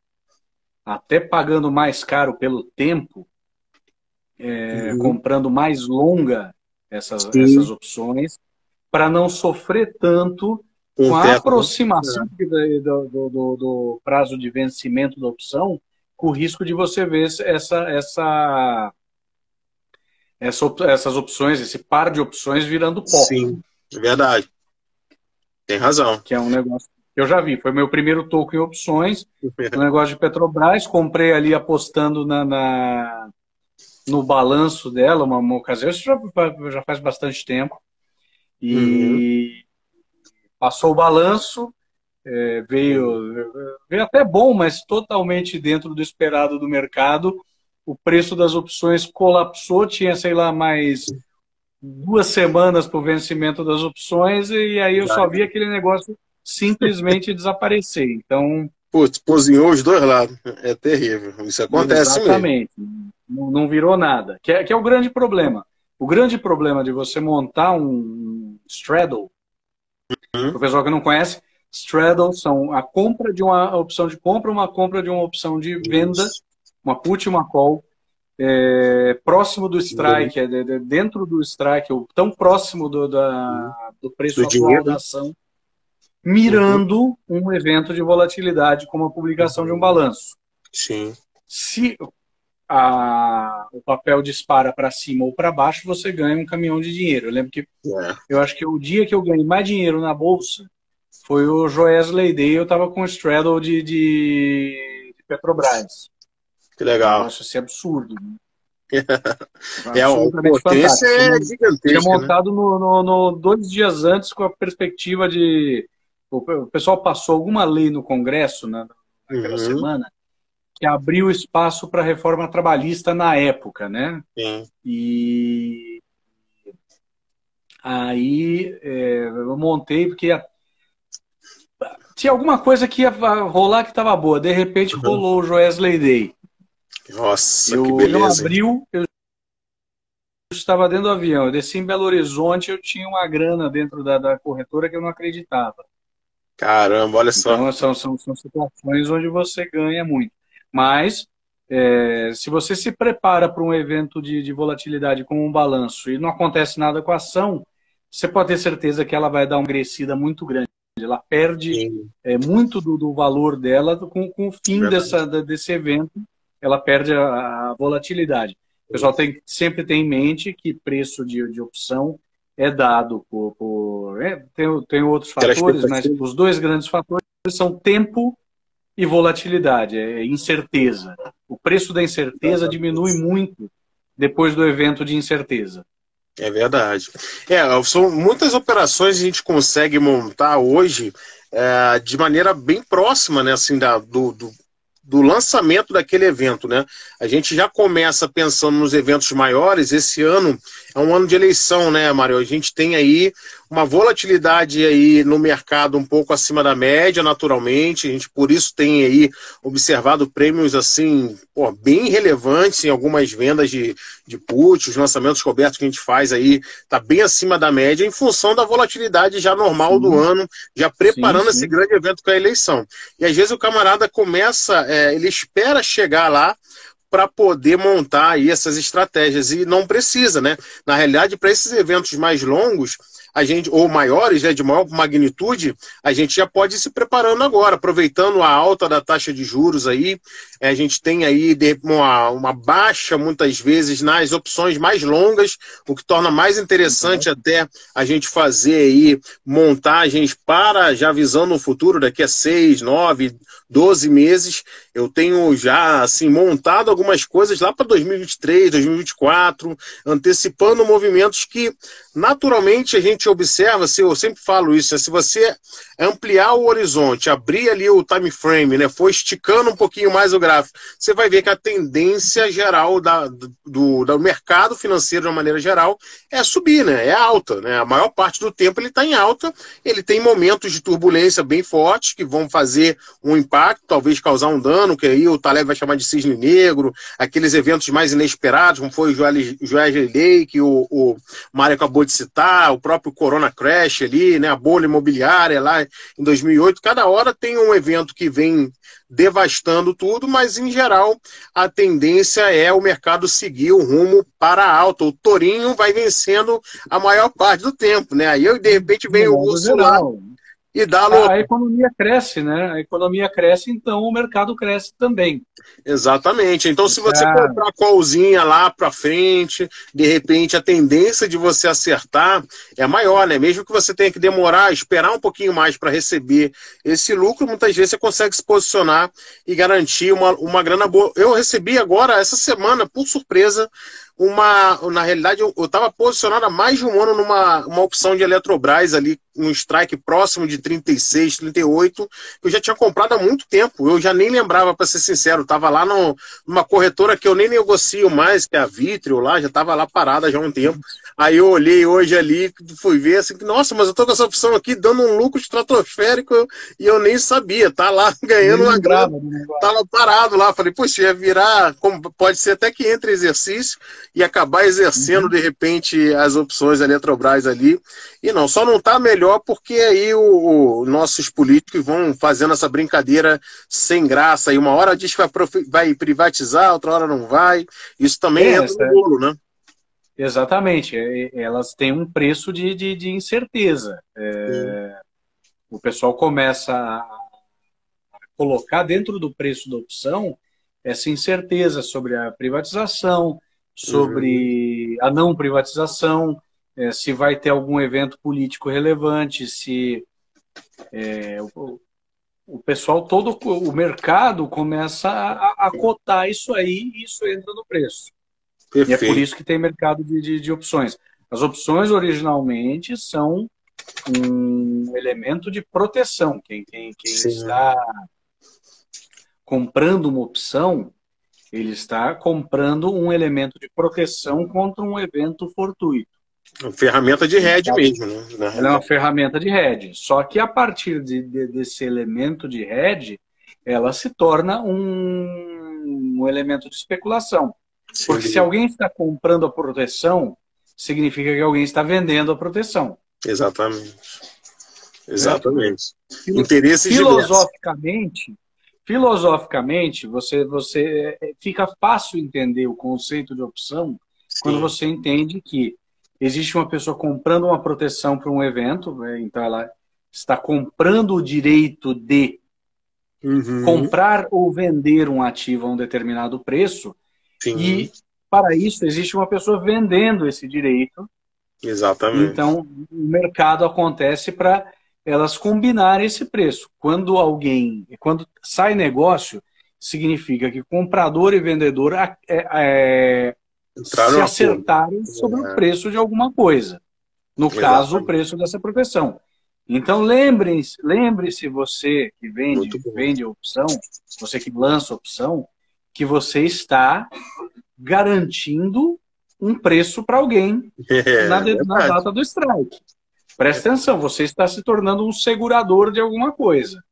até pagando mais caro pelo tempo, é, Uhum. comprando mais longa essas, Sim. essas opções, para não sofrer tanto Com com a teto, né? aproximação do, do, do, do prazo de vencimento da opção, com o risco de você ver essa, essa, essa, essas opções, esse par de opções virando pó. Sim, é verdade. Tem razão. Que é um negócio que eu já vi. Foi meu primeiro toco em opções, um negócio de Petrobras. Comprei ali apostando na, na no balanço dela, uma, uma ocasião. Isso já, já faz bastante tempo. E uhum. passou o balanço, é, veio, veio até bom, mas totalmente dentro do esperado do mercado. O preço das opções colapsou, tinha, sei lá, mais duas semanas para o vencimento das opções, e aí eu só vi aquele negócio simplesmente desaparecer. Então... Putz, cozinhou os dois lados. É terrível. Isso acontece exatamente. mesmo. Não, não virou nada. Que é, que é o grande problema. O grande problema de você montar um straddle, uhum. para o pessoal que não conhece, straddle são a compra de uma opção de compra, uma compra de uma opção de venda, isso. uma put e uma call, é, próximo do strike, é, de, de, dentro do strike, ou tão próximo do, da, do preço do atual dinheiro. Da ação, mirando uhum. um evento de volatilidade como a publicação uhum. de um balanço. Sim. Se a, o papel dispara para cima ou para baixo, você ganha um caminhão de dinheiro. Eu lembro que é. eu acho que o dia que eu ganhei mais dinheiro na bolsa foi o Joesley Day, eu estava com o straddle de, de, de Petrobras. Que legal. Eu acho assim absurdo. Né? É, a potência é gigantesca. Tinha montado né? no, no, no, dois dias antes com a perspectiva de... O pessoal passou alguma lei no Congresso na, naquela uhum. semana que abriu espaço para a reforma trabalhista na época, né? Sim. E aí é, eu montei porque ia... tinha alguma coisa que ia rolar que estava boa. De repente uhum. rolou o Joesley Day. Nossa, eu, que beleza. Eu abriu, eu estava dentro do avião, eu desci em Belo Horizonte, eu tinha uma grana dentro da, da corretora que eu não acreditava. Caramba, olha só. Então são, são, são situações onde você ganha muito. Mas, é, se você se prepara para um evento de, de volatilidade como um balanço e não acontece nada com a ação, você pode ter certeza que ela vai dar uma crescida muito grande. Ela perde é, muito do, do valor dela com, com o fim dessa, desse evento, ela perde a, a volatilidade. O pessoal tem, sempre tem em mente que preço de, de opção é dado por... por é, tem, tem outros fatores, mas os dois grandes fatores são tempo e volatilidade, é incerteza. O preço da incerteza diminui muito depois do evento de incerteza. É verdade. É, são muitas operações que a gente consegue montar hoje é, de maneira bem próxima, né, assim, da, do, do, do lançamento daquele evento, né? A gente já começa pensando nos eventos maiores. Esse ano é um ano de eleição, né, Mário? A gente tem aí uma volatilidade aí no mercado um pouco acima da média, naturalmente. A gente, por isso, tem aí observado prêmios assim, pô, bem relevantes em algumas vendas de, de put. Os lançamentos cobertos que a gente faz aí tá bem acima da média em função da volatilidade já normal sim. do ano, já preparando sim, sim. esse grande evento com a eleição. E às vezes o camarada começa, é, ele espera chegar lá para poder montar aí essas estratégias, e não precisa, né? Na realidade, para esses eventos mais longos, a gente, ou maiores, né, de maior magnitude, a gente já pode ir se preparando agora, aproveitando a alta da taxa de juros aí. A gente tem aí uma, uma baixa, muitas vezes, nas opções mais longas, o que torna mais interessante uhum. até a gente fazer aí montagens para, já visando o futuro, daqui a seis, nove, doze meses. Eu tenho já, assim, montado algumas coisas lá para dois mil e vinte e três, dois mil e vinte e quatro, antecipando movimentos que, naturalmente, a gente gente observa, assim, eu sempre falo isso, né, se você ampliar o horizonte, abrir ali o time frame, né, for esticando um pouquinho mais o gráfico, você vai ver que a tendência geral da, do, do mercado financeiro, de uma maneira geral, é subir, né, é alta. Né, a maior parte do tempo ele está em alta, ele tem momentos de turbulência bem fortes, que vão fazer um impacto, talvez causar um dano, que aí o Taleb vai chamar de cisne negro, aqueles eventos mais inesperados, como foi o Joesley Day, que o, o Mário acabou de citar, o próprio Corona Crash ali, né, a bolha imobiliária lá em dois mil e oito, cada hora tem um evento que vem devastando tudo, mas em geral a tendência é o mercado seguir o rumo para alta. O tourinho vai vencendo a maior parte do tempo, né? Aí de repente vem o urso lá e dá a, a economia cresce, né? A economia cresce, então o mercado cresce também. Exatamente. Então, se você é. comprar a colzinha lá para frente, de repente a tendência de você acertar é maior, né? Mesmo que você tenha que demorar, esperar um pouquinho mais para receber esse lucro, muitas vezes você consegue se posicionar e garantir uma, uma grana boa. Eu recebi agora, essa semana, por surpresa, uma, na realidade, eu estava posicionado há mais de um ano numa uma opção de Eletrobras ali, um strike próximo de trinta e seis, trinta e oito, que eu já tinha comprado há muito tempo, eu já nem lembrava, para ser sincero, estava lá no, numa corretora que eu nem negocio mais, que é a Vitrio lá, já estava lá parada já há um tempo. Aí eu olhei hoje ali, fui ver assim, nossa, mas eu tô com essa opção aqui dando um lucro estratosférico e eu nem sabia, tá lá ganhando uma grana, tava parado lá, falei, poxa, ia virar, pode ser até que entre exercício e acabar exercendo, uhum. de repente, as opções da Eletrobras ali, e não, só não tá melhor porque aí o, o nossos políticos vão fazendo essa brincadeira sem graça, e uma hora diz que vai, vai privatizar, outra hora não vai, isso também é, entra no bolo, né? Exatamente, elas têm um preço de, de, de incerteza. É, o pessoal começa a colocar dentro do preço da opção essa incerteza sobre a privatização, sobre uhum. a não privatização, é, se vai ter algum evento político relevante, se é, o, o pessoal todo, o mercado começa a, a cotar isso aí e isso entra no preço. Perfeito. E é por isso que tem mercado de, de, de opções. As opções originalmente são um elemento de proteção. Quem, quem, quem está comprando uma opção, ele está comprando um elemento de proteção contra um evento fortuito. Uma ferramenta de hedge mesmo, né? Ela é uma ferramenta de hedge. Só que a partir de, de, desse elemento de hedge, ela se torna um, um elemento de especulação. Sim. Porque se alguém está comprando a proteção, significa que alguém está vendendo a proteção. Exatamente. Exatamente. É. Interesses filosoficamente, filosoficamente, você, você fica fácil entender o conceito de opção Sim. quando você entende que existe uma pessoa comprando uma proteção para um evento, né? Então ela está comprando o direito de uhum. comprar ou vender um ativo a um determinado preço. Sim. E, para isso, existe uma pessoa vendendo esse direito. Exatamente. Então, o mercado acontece para elas combinarem esse preço. Quando alguém, quando sai negócio, significa que comprador e vendedor é, é, se acertaram sobre é. o preço de alguma coisa. No Exatamente. caso, o preço dessa proteção. Então, lembre-se, lembre-se você que vende, vende opção, você que lança opção, que você está garantindo um preço para alguém é, na, na data do strike. Presta é. atenção, você está se tornando um segurador de alguma coisa.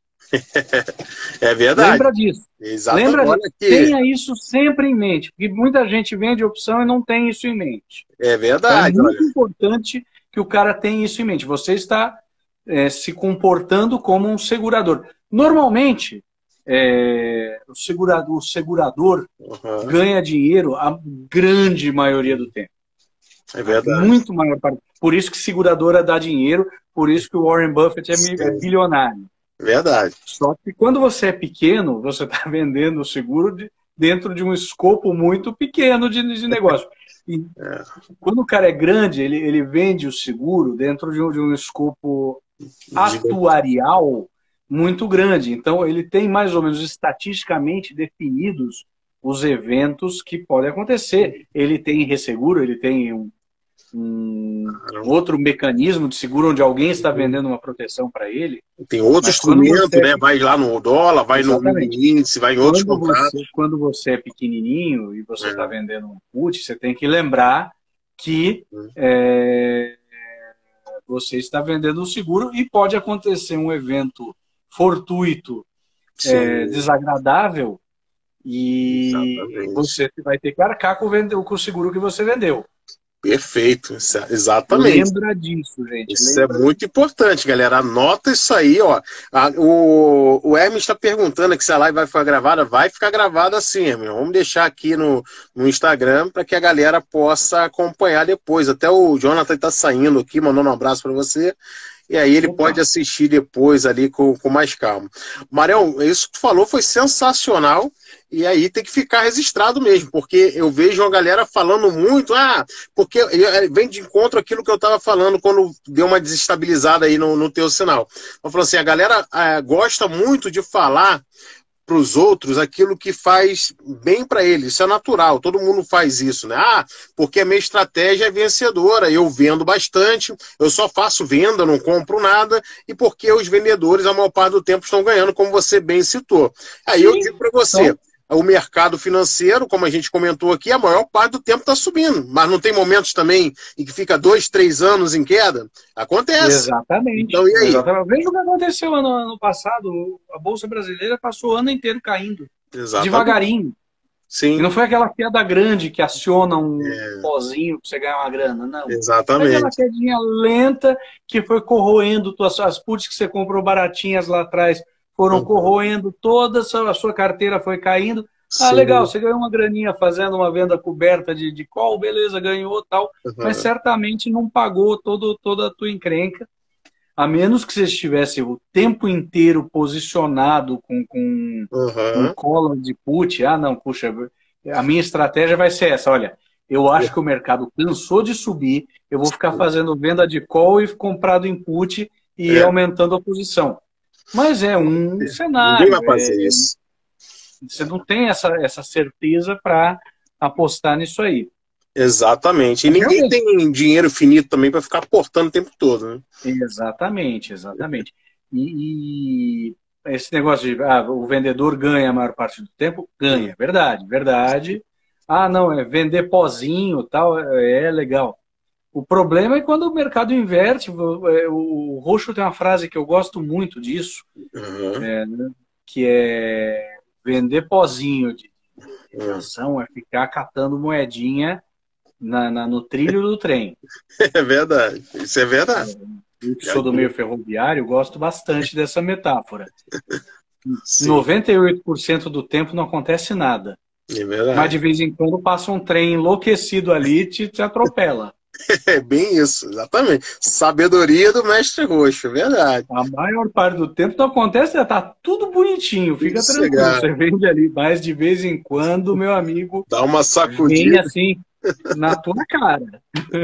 É verdade. Lembra disso. Exatamente. Lembra disso. Que... Tenha isso sempre em mente, porque muita gente vende opção e não tem isso em mente. É verdade. Então, é muito olha. importante que o cara tenha isso em mente. Você está é, se comportando como um segurador. Normalmente, É, o, segurador, o segurador uhum. ganha dinheiro a grande maioria do tempo. É verdade. Muito maior parte. Por isso que seguradora dá dinheiro, por isso que o Warren Buffett é, é bilionário. Verdade. Só que quando você é pequeno, você está vendendo o seguro de, dentro de um escopo muito pequeno de, de negócio. E é. quando o cara é grande, ele, ele vende o seguro dentro de um, de um escopo atuarial muito grande. Então, ele tem mais ou menos estatisticamente definidos os eventos que podem acontecer. Ele tem resseguro, ele tem um, um outro mecanismo de seguro onde alguém está vendendo uma proteção para ele. Tem outro instrumento, você... né? Vai lá no dólar, vai Exatamente. no índice, vai em outros quando contratos. Você, quando você é pequenininho e você está é. vendendo um put, você tem que lembrar que hum. é, você está vendendo um seguro e pode acontecer um evento fortuito, é, desagradável, e Exatamente. você vai ter que arcar com o, vende... com o seguro que você vendeu. Perfeito, exatamente. Lembra disso, gente. Isso Lembra... é muito importante, galera. Anota isso aí, ó. O, o Hermes está perguntando aqui se a live vai ficar gravada. Vai ficar gravada sim, Hermes. Vamos deixar aqui no, no Instagram para que a galera possa acompanhar depois. Até o Jonathan está saindo aqui, mandando um abraço para você. E aí ele Opa. pode assistir depois ali com, com mais calma. Marião, isso que tu falou foi sensacional. E aí tem que ficar registrado mesmo, porque eu vejo uma galera falando muito, ah, porque vem de encontro aquilo que eu estava falando quando deu uma desestabilizada aí no, no teu sinal. Eu falo assim, a galera é, gosta muito de falar para os outros aquilo que faz bem para eles, isso é natural, todo mundo faz isso, né? Ah, porque a minha estratégia é vencedora, eu vendo bastante, eu só faço venda, não compro nada, e porque os vendedores, a maior parte do tempo, estão ganhando, como você bem citou. Aí Sim, eu digo para você... Então... O mercado financeiro, como a gente comentou aqui, a maior parte do tempo está subindo. Mas não tem momentos também em que fica dois, três anos em queda? Acontece. Exatamente. Então, e aí? Exatamente. Veja o que aconteceu ano, ano passado. A Bolsa Brasileira passou o ano inteiro caindo. Exatamente. Devagarinho. Sim. E não foi aquela queda grande que aciona um é. pozinho para você ganhar uma grana, não. Exatamente. Foi aquela quedinha lenta que foi corroendo tuas, as puts que você comprou baratinhas lá atrás. Foram uhum. corroendo toda, a sua carteira foi caindo. Ah, Sim. legal, você ganhou uma graninha fazendo uma venda coberta de, de call, beleza, ganhou tal, uhum. mas certamente não pagou todo, toda a tua encrenca, a menos que você estivesse o tempo inteiro posicionado com, com, uhum. com cola de put. Ah, não, puxa, a minha estratégia vai ser essa, olha, eu acho que o mercado cansou de subir, eu vou ficar fazendo venda de call e comprado em put e é. aumentando a posição. Mas é um cenário. Ninguém vai fazer é, isso. Você não tem essa, essa certeza para apostar nisso aí. Exatamente. E ninguém tem dinheiro finito também para ficar aportando o tempo todo, né? Exatamente, exatamente. E, e esse negócio de ah, o vendedor ganha a maior parte do tempo, ganha. Verdade, verdade. Ah, não, é vender pozinho tal, é, é legal. O problema é quando o mercado inverte. O Roxo tem uma frase que eu gosto muito disso, uhum. é, né, que é vender pozinho de ação uhum. é ficar catando moedinha na, na, no trilho do trem. É verdade, isso é verdade. Eu que sou do meio ferroviário, gosto bastante dessa metáfora. Sim. noventa e oito por cento do tempo não acontece nada. É verdade. Mas de vez em quando passa um trem enlouquecido ali e te, te atropela. É bem isso, exatamente. Sabedoria do mestre Roxo, é verdade. A maior parte do tempo não acontece, já tá tudo bonitinho, fica isso tranquilo. É, você vende ali, mas de vez em quando, meu amigo, dá uma sacudida. Vem assim, na tua cara.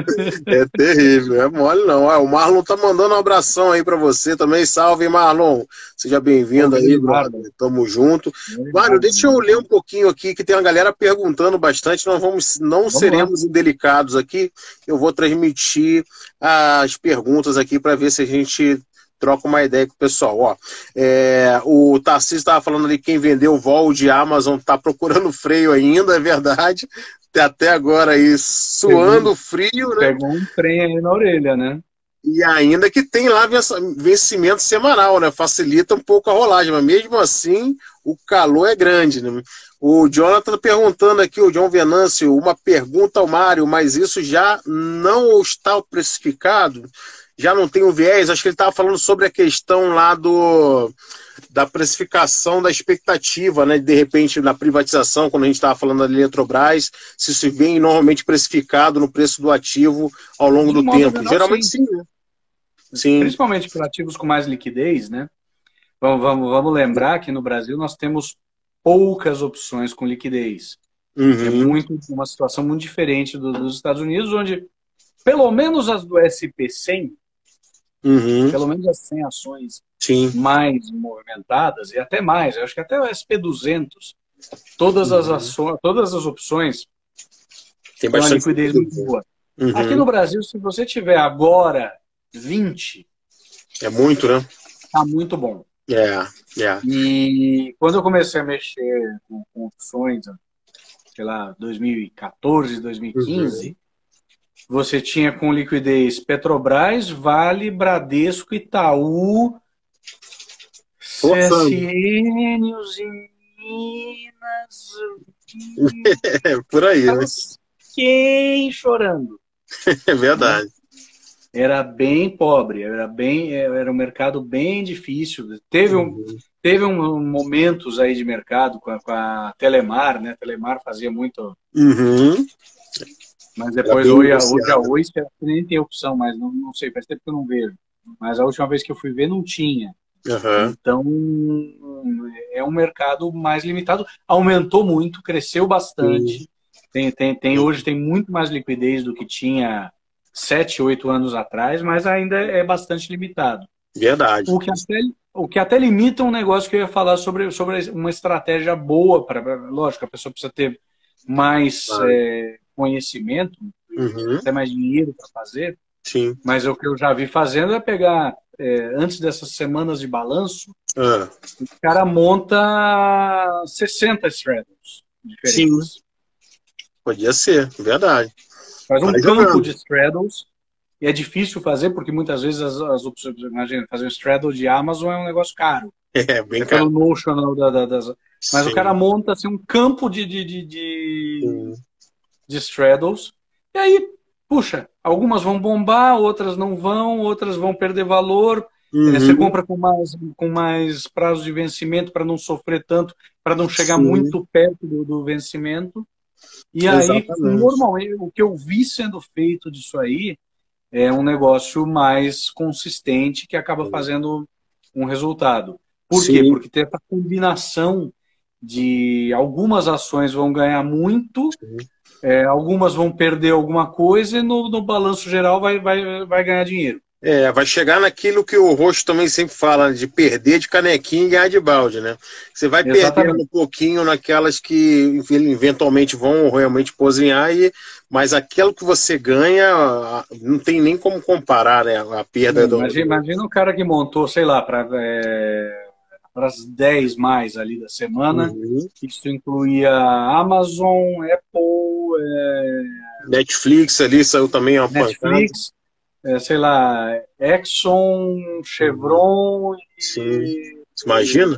É terrível, é mole não. O Marlon tá mandando um abração aí pra você também. Salve, Marlon. Seja bem-vindo aí, brother. Tamo junto. Mário, deixa eu ler um pouquinho aqui, que tem uma galera perguntando bastante. Nós vamos, não vamos seremos lá. indelicados aqui. Eu vou transmitir as perguntas aqui para ver se a gente troca uma ideia com o pessoal. Ó, é, o Tarcísio estava falando ali, quem vendeu o vol de Amazon está procurando freio ainda, é verdade. Até agora aí suando pegou, frio, né? Pegou um trem aí na orelha, né? E ainda que tem lá vencimento semanal, né? Facilita um pouco a rolagem, mas mesmo assim o calor é grande, né? O Jonathan perguntando aqui, o John Venâncio, uma pergunta ao Mário, mas isso já não está precificado? Já não tem o viés? Acho que ele estava falando sobre a questão lá do, da precificação da expectativa, né? De repente, na privatização, quando a gente estava falando da Eletrobras, se isso vem normalmente precificado no preço do ativo ao longo do tempo. Geral, Geralmente sim, sim, né? Sim. Principalmente para ativos com mais liquidez, né? Vamos, vamos, vamos lembrar que no Brasil nós temos poucas opções com liquidez. Uhum. É muito, uma situação muito diferente do, dos Estados Unidos, onde pelo menos as do S P cem, uhum. pelo menos as cem ações Sim. mais movimentadas, e até mais, eu acho que até o S P duzentos, todas, uhum. as, ações, todas as opções tem têm uma bastante liquidez muito boa. Uhum. Aqui no Brasil, se você tiver agora vinte... É muito, né? Tá muito bom. É, é. E quando eu comecei a mexer com, com opções, sei lá, dois mil e quatorze, dois mil e quinze, uhum. Você tinha com liquidez Petrobras, Vale, Bradesco, Itaú, C S N, Minas... É, por aí, né? Fiquei chorando. É verdade. Era bem pobre, era, bem, era um mercado bem difícil. Teve, um, uhum. teve um, momentos aí de mercado com a, com a Telemar, né? A Telemar fazia muito... Uhum. Mas depois, hoje, hoje a Oi nem tem opção, mas não, não sei, faz tempo que eu não vejo. Mas a última vez que eu fui ver, não tinha. Uhum. Então, é um mercado mais limitado. Aumentou muito, cresceu bastante. Tem, tem, tem, hoje tem muito mais liquidez do que tinha sete, oito anos atrás, mas ainda é bastante limitado. Verdade. O que até, o que até limita um negócio que eu ia falar sobre, sobre uma estratégia boa. Pra, lógico, a pessoa precisa ter mais ah. é, conhecimento, uhum. até mais dinheiro para fazer. Sim. Mas o que eu já vi fazendo é pegar, é, antes dessas semanas de balanço, ah. o cara monta sessenta straddles diferentes. Sim. Podia ser, verdade. Faz um Vai campo jogando. de straddles. E é difícil fazer, porque muitas vezes as, as opções, imagina, fazer um straddle de Amazon é um negócio caro. É, bem é caro. Pelo Notional da, da, das... Mas Sim. o cara monta assim, um campo de, de, de, de, de straddles. E aí, puxa, algumas vão bombar, outras não vão, outras vão perder valor. Uhum. É, você compra com mais, com mais prazo de vencimento para não sofrer tanto, para não chegar Sim. muito perto do, do vencimento. E Exatamente. aí, normalmente, o que eu vi sendo feito disso aí é um negócio mais consistente que acaba fazendo um resultado. Por Sim. quê? Porque tem essa combinação de algumas ações vão ganhar muito, é, algumas vão perder alguma coisa e no, no balanço geral vai, vai, vai ganhar dinheiro. É, vai chegar naquilo que o Roxo também sempre fala, de perder de canequinha e ganhar de balde, né? Você vai Exatamente. perdendo um pouquinho naquelas que eventualmente vão realmente pozinhar, e, mas aquilo que você ganha não tem nem como comparar, né? A perda Sim, do... Imagina, imagina o cara que montou, sei lá, para é, as dez mais ali da semana, uhum. Isso incluía Amazon, Apple, é... Netflix ali saiu também uma Netflix, é, sei lá, Exxon, Chevron uhum. Sim. e... Imagina?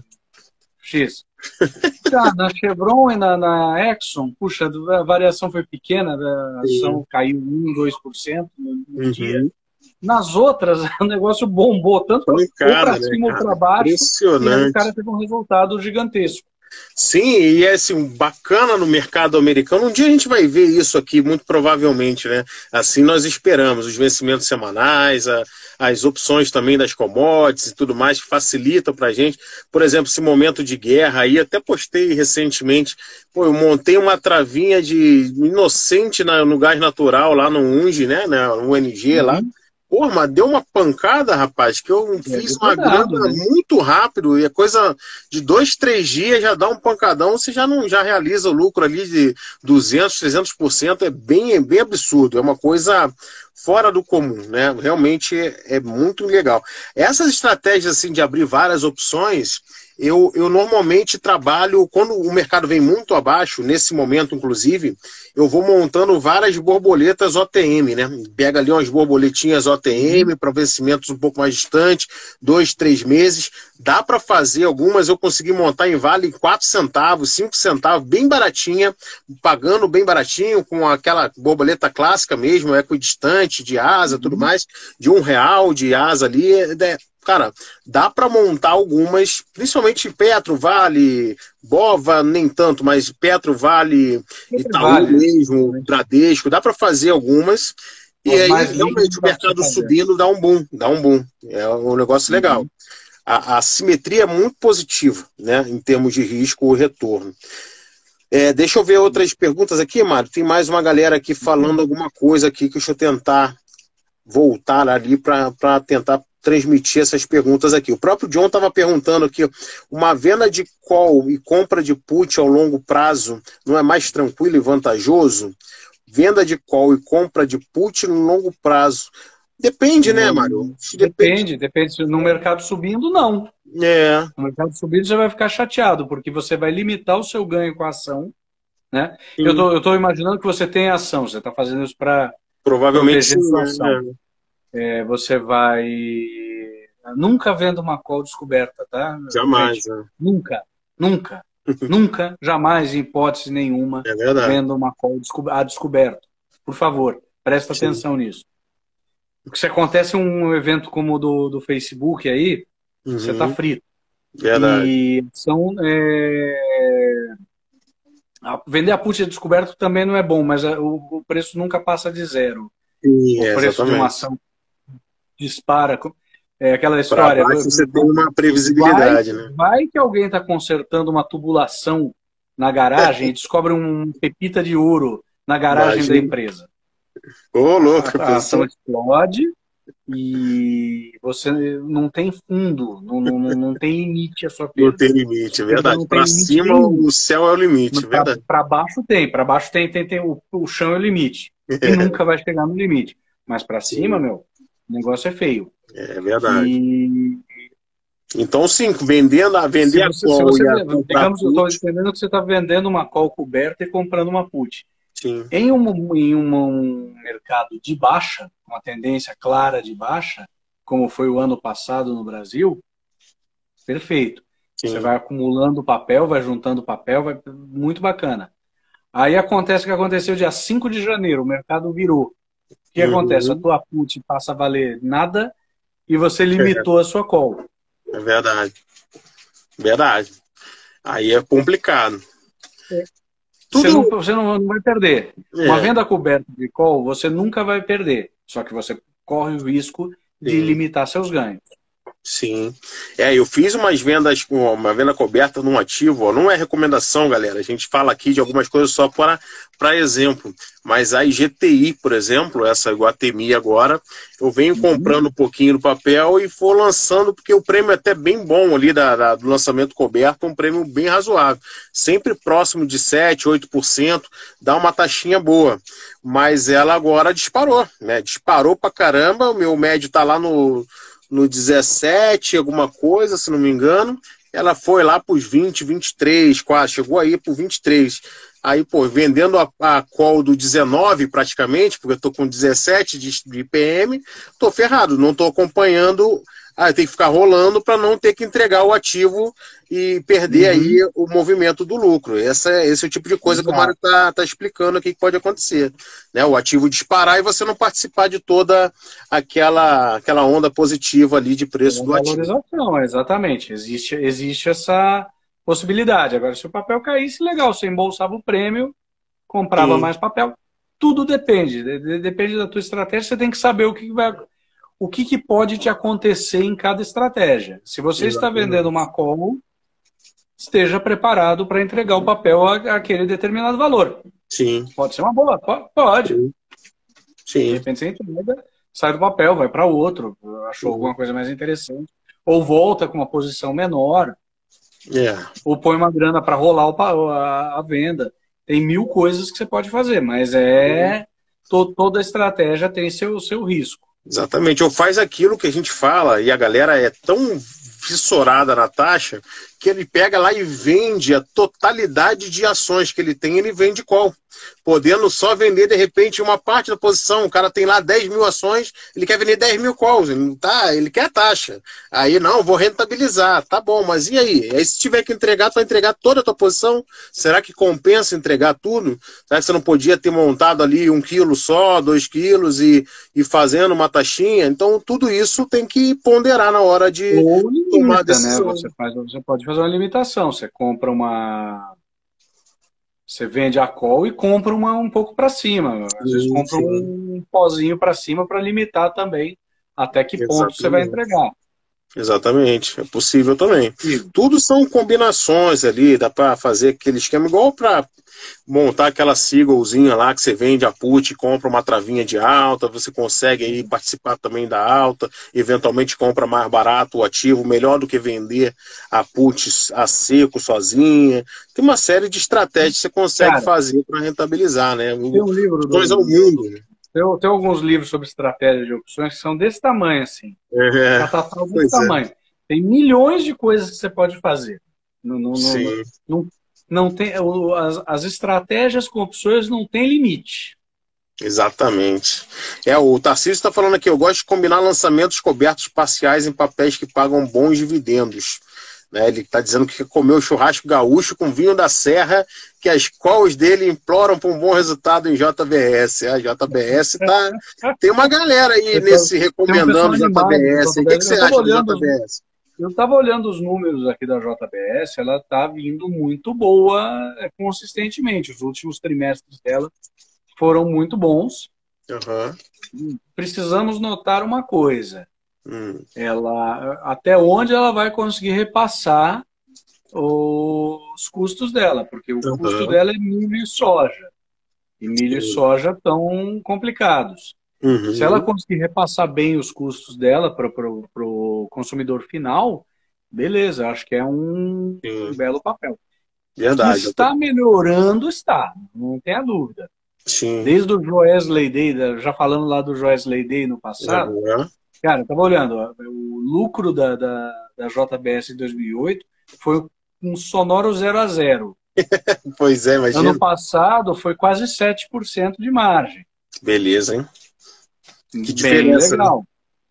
X. Tá, na Chevron e na, na Exxon, puxa, a variação foi pequena, a ação caiu um, dois por cento no, no uhum. dia. Nas outras, o negócio bombou, tanto para cima ou para baixo, e aí o cara teve um resultado gigantesco. Sim, e é assim, bacana no mercado americano. Um dia a gente vai ver isso aqui, muito provavelmente, né? Assim nós esperamos, os vencimentos semanais, a, as opções também das commodities e tudo mais, que facilitam para a gente. Por exemplo, esse momento de guerra aí, até postei recentemente, pô, eu montei uma travinha de inocente na, no gás natural lá no U N G, né? No U N G lá. Uhum. Pô, mas deu uma pancada, rapaz, que eu fiz é uma cuidado, grana né? muito rápido, e é coisa de dois, três dias, já dá um pancadão, você já não já realiza o lucro ali de duzentos, trezentos por cento, é bem, é bem absurdo, é uma coisa fora do comum, né? Realmente é, é muito legal. Essas estratégias assim de abrir várias opções, eu, eu normalmente trabalho, quando o mercado vem muito abaixo, nesse momento inclusive, eu vou montando várias borboletas O T M, né? Pega ali umas borboletinhas O T M para vencimentos um pouco mais distantes, dois, três meses. Dá para fazer algumas, eu consegui montar em vale quatro centavos, cinco centavos, bem baratinha, pagando bem baratinho, com aquela borboleta clássica mesmo, equidistante, de asa, uhum. tudo mais, de um real de asa ali. É, cara, dá para montar algumas, principalmente Petro, Vale, Bova, nem tanto, mas Petro, Vale, Itaú vale, mesmo, né? Bradesco, dá para fazer algumas. E Os aí, realmente, o mercado subindo dá um boom, dá um boom. É um negócio uhum. legal. A, a simetria é muito positiva, né, em termos de risco ou retorno. É, deixa eu ver outras perguntas aqui, Mário. Tem mais uma galera aqui falando alguma coisa aqui, que deixa eu tentar voltar ali para tentar transmitir essas perguntas aqui. O próprio John estava perguntando aqui, uma venda de call e compra de put ao longo prazo não é mais tranquilo e vantajoso? venda de call e compra de put no longo prazo. Depende, né, Mário? Depende, depende. Se no mercado subindo, não. É. No mercado subindo, você vai ficar chateado, porque você vai limitar o seu ganho com a ação, né? Eu tô, eu tô imaginando que você tem ação, você está fazendo isso para provavelmente proteger sua ação. É, você vai... Nunca venda uma call descoberta, tá? Jamais. Gente, é. Nunca, nunca, nunca, jamais, em hipótese nenhuma, é verdade. venda uma call a descoberto. Por favor, presta Sim. atenção nisso. Porque se acontece um evento como o do, do Facebook aí, uhum. você tá frito. Verdade. E são... É... Vender a put a descoberto também não é bom, mas o, o preço nunca passa de zero. Sim, o preço exatamente. de uma ação dispara... É aquela história. Pra baixo, você tem uma previsibilidade, vai, né? Vai que alguém está consertando uma tubulação na garagem e descobre um pepita de ouro na garagem Imagina. da empresa. Ô, louco, a, a ação explode e você não tem fundo, não, não, não tem limite a sua perda. Não tem limite, é verdade. Para cima nenhum. O céu é o limite, é verdade. Para baixo tem, para baixo tem, tem, tem o, o chão é o limite. E nunca vai chegar no limite. Mas para cima, meu, o negócio é feio. É verdade. E... Então, sim, vendendo a vender se você, a call. Se você, a digamos, eu estou entendendo que você está vendendo uma call coberta e comprando uma put. Sim. Em, um, em um, um mercado de baixa, uma tendência clara de baixa, como foi o ano passado no Brasil, perfeito. Sim. Você vai acumulando papel, vai juntando papel, vai muito bacana. Aí acontece o que aconteceu dia cinco de janeiro, o mercado virou. O que uhum. acontece? A tua put passa a valer nada e você limitou é. a sua call. É verdade. Verdade. Aí é complicado. É. Tudo... Você, não, você não vai perder. É. Uma venda coberta de call, você nunca vai perder. Só que você corre o risco de Sim. limitar seus ganhos. Sim. É, eu fiz umas vendas com uma venda coberta num ativo, ó, não é recomendação, galera. A gente fala aqui de algumas coisas só para para exemplo. Mas a I G T I, por exemplo, essa Iguatemi agora, eu venho uhum. comprando um pouquinho no papel e vou lançando, porque o prêmio é até bem bom ali da, da, do lançamento coberto, um prêmio bem razoável. Sempre próximo de sete, oito por cento, dá uma taxinha boa. Mas ela agora disparou, né? Disparou pra caramba, o meu médio tá lá no... no dezessete, alguma coisa, se não me engano, ela foi lá para os vinte, vinte e três, quase, chegou aí para vinte e três. Aí, pô, vendendo a, a call do dezenove praticamente, porque eu tô com dezessete de, de I P M, tô ferrado, não tô acompanhando, ah, tem que ficar rolando para não ter que entregar o ativo e perder uhum. aí o movimento do lucro. Essa, esse é o tipo de coisa Exato. que o Mário tá, tá explicando aqui que pode acontecer. Né? O ativo disparar e você não participar de toda aquela, aquela onda positiva ali de preço é do ativo. Valorização, exatamente. Existe, existe essa possibilidade. Agora, se o papel caísse, legal, você embolsava o prêmio, comprava Sim. mais papel. Tudo depende. Depende da tua estratégia, você tem que saber o que vai... o que, que pode te acontecer em cada estratégia. Se você Exatamente. está vendendo uma call, esteja preparado para entregar o papel àquele determinado valor. Sim. Pode ser uma boa? Pode. Sim. Sim. De repente você entrega, sai do papel, vai para outro, achou Sim. alguma coisa mais interessante. Ou volta com uma posição menor. Yeah. Ou põe uma grana para rolar a, a venda. Tem mil coisas que você pode fazer, mas é... To, toda estratégia tem seu, seu risco. Exatamente, ou faz aquilo que a gente fala, e a galera é tão fissurada na taxa, que ele pega lá e vende a totalidade de ações que ele tem, ele vende call. Podendo só vender, de repente, uma parte da posição. O cara tem lá dez mil ações, ele quer vender dez mil calls, ele, não tá, ele quer a taxa. Aí, não, vou rentabilizar. Tá bom, mas e aí? Aí se tiver que entregar, tu vai entregar toda a tua posição? Será que compensa entregar tudo? Será que você não podia ter montado ali um quilo só, dois quilos e, e fazendo uma taxinha? Então, tudo isso tem que ponderar na hora de Ou limita, tomar a decisão. Né? Você, faz, você pode fazer uma limitação. Você compra uma... Você vende a call e compra uma um pouco para cima. Às vezes compra um pozinho para cima para limitar também até que ponto Exatamente. Você vai entregar. Exatamente, é possível também. Sim. Tudo são combinações ali, dá para fazer aquele esquema igual para montar aquela seagullzinha lá que você vende a put, compra uma travinha de alta, você consegue aí participar também da alta, eventualmente compra mais barato o ativo, melhor do que vender a put a seco sozinha. Tem uma série de estratégias que você consegue Cara, fazer para rentabilizar, né? tem um livro Opções ao do, mundo. Né? tem, tem alguns livros sobre estratégia de opções que são desse tamanho, assim. É, Catatal desse pois é. tamanho. Tem milhões de coisas que você pode fazer. Não, não, Sim. não, não, não tem, as, as estratégias com opções não tem limite. Exatamente. É, o Tarcísio está falando aqui, eu gosto de combinar lançamentos cobertos parciais em papéis que pagam bons dividendos. Né, ele está dizendo que comeu churrasco gaúcho com vinho da serra, que as calls dele imploram por um bom resultado em J B S. A J B S tá... tem uma galera aí nesse recomendando um J B S. O que, que você acha do J B S? Eu estava olhando os números aqui da J B S, ela está vindo muito boa consistentemente. Os últimos trimestres dela foram muito bons. Uhum. Precisamos notar uma coisa. Hum. Ela, até onde ela vai conseguir repassar os custos dela, porque o uhum. custo dela é milho e soja. E milho uhum. e soja estão complicados. Uhum. Se ela conseguir repassar bem os custos dela para o consumidor final, beleza, acho que é um, um belo papel. Verdade. Que está melhorando, está, não tenha dúvida. Sim. Desde o Joesley Day, já falando lá do Joesley Day no passado, uhum. cara, eu estava olhando, ó, o lucro da, da, da J B S em dois mil e oito foi um sonoro zero a zero. Pois é, imagina. Ano passado foi quase sete por cento de margem. Beleza, hein? Que Bem legal.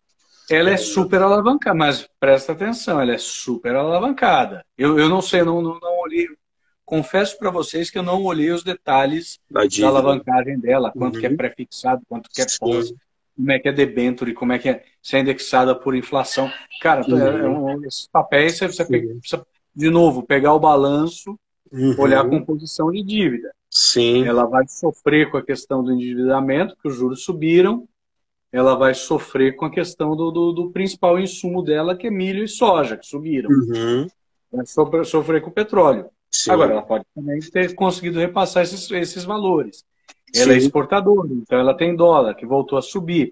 Né? Ela é super alavancada, mas presta atenção, ela é super alavancada. Eu, eu não sei, não, não, não olhei. Confesso para vocês que eu não olhei os detalhes da, da alavancagem dela, quanto uhum. que é pré-fixado, quanto que é pós, como é que é debenture, como é que é, se é indexada por inflação. Cara, uhum. é, é um, esses papéis você, você uhum. precisa, de novo, pegar o balanço, uhum. olhar a composição de dívida. Sim. Ela vai sofrer com a questão do endividamento, que os juros subiram, ela vai sofrer com a questão do, do, do principal insumo dela, que é milho e soja, que subiram. Uhum. Vai sofrer, sofrer com o petróleo. Sim. Agora, ela pode também ter conseguido repassar esses, esses valores. Ela Sim. é exportadora, então ela tem dólar, que voltou a subir.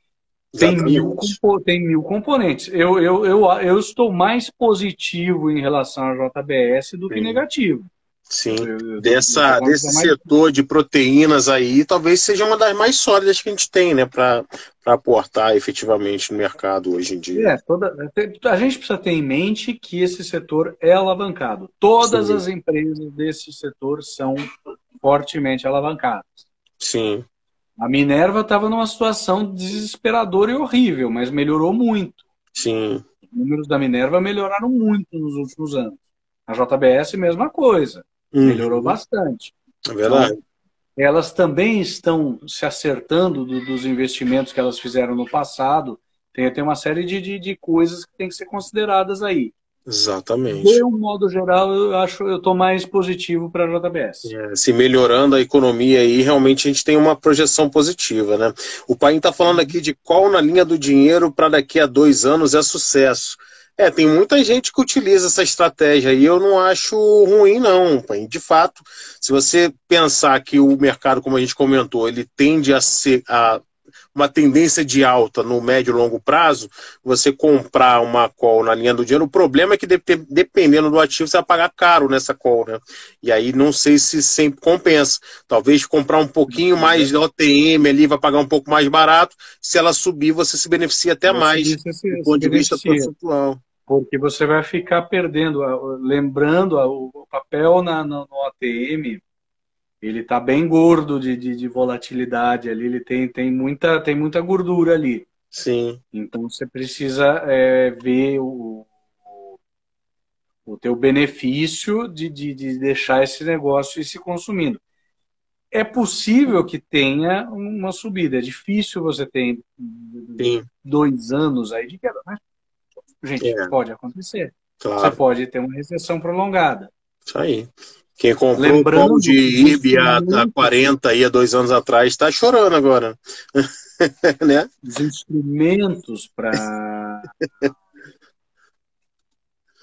Tem mil, tem mil componentes. Eu, eu, eu, eu estou mais positivo em relação à J B S do Sim. que negativo. Sim, eu, eu, Dessa, eu desse mais... setor de proteínas aí, talvez seja uma das mais sólidas que a gente tem, né, para aportar efetivamente no mercado hoje em dia. É, toda, a gente precisa ter em mente que esse setor é alavancado. Todas Sim. as empresas desse setor são fortemente alavancadas. Sim. A Minerva estava numa situação desesperadora e horrível, mas melhorou muito. Sim. Os números da Minerva melhoraram muito nos últimos anos. A J B S, mesma coisa. Uhum. Melhorou bastante. É verdade. Então, elas também estão se acertando do, dos investimentos que elas fizeram no passado. Tem, tem uma série de, de, de coisas que tem que ser consideradas aí. Exatamente. De um modo geral, eu acho eu estou mais positivo para a J B S. É, se melhorando a economia aí, realmente a gente tem uma projeção positiva, né? O Paim está falando aqui de qual na linha do dinheiro para daqui a dois anos é sucesso. É, tem muita gente que utiliza essa estratégia e eu não acho ruim, não. De fato, se você pensar que o mercado, como a gente comentou, ele tende a ser a, uma tendência de alta no médio e longo prazo, você comprar uma call na linha do dinheiro, o problema é que dependendo do ativo você vai pagar caro nessa call, né? E aí não sei se sempre compensa. Talvez comprar um pouquinho mais de O T M ali vai pagar um pouco mais barato, se ela subir você se beneficia até mais do ponto de vista percentual. Porque você vai ficar perdendo, lembrando o papel na, no, no O T M, ele está bem gordo de, de, de volatilidade ali, ele tem, tem, muita, tem muita gordura ali. Sim. Então você precisa é, ver o, o, o teu benefício de, de, de deixar esse negócio ir se consumindo. É possível que tenha uma subida, é difícil você ter Sim. dois anos aí de queda, né? Gente, é. pode acontecer. Claro. Você pode ter uma recessão prolongada. Isso aí. Quem comprou o pão de I B A a quarenta aí há dois anos atrás está chorando agora. Né? Os instrumentos para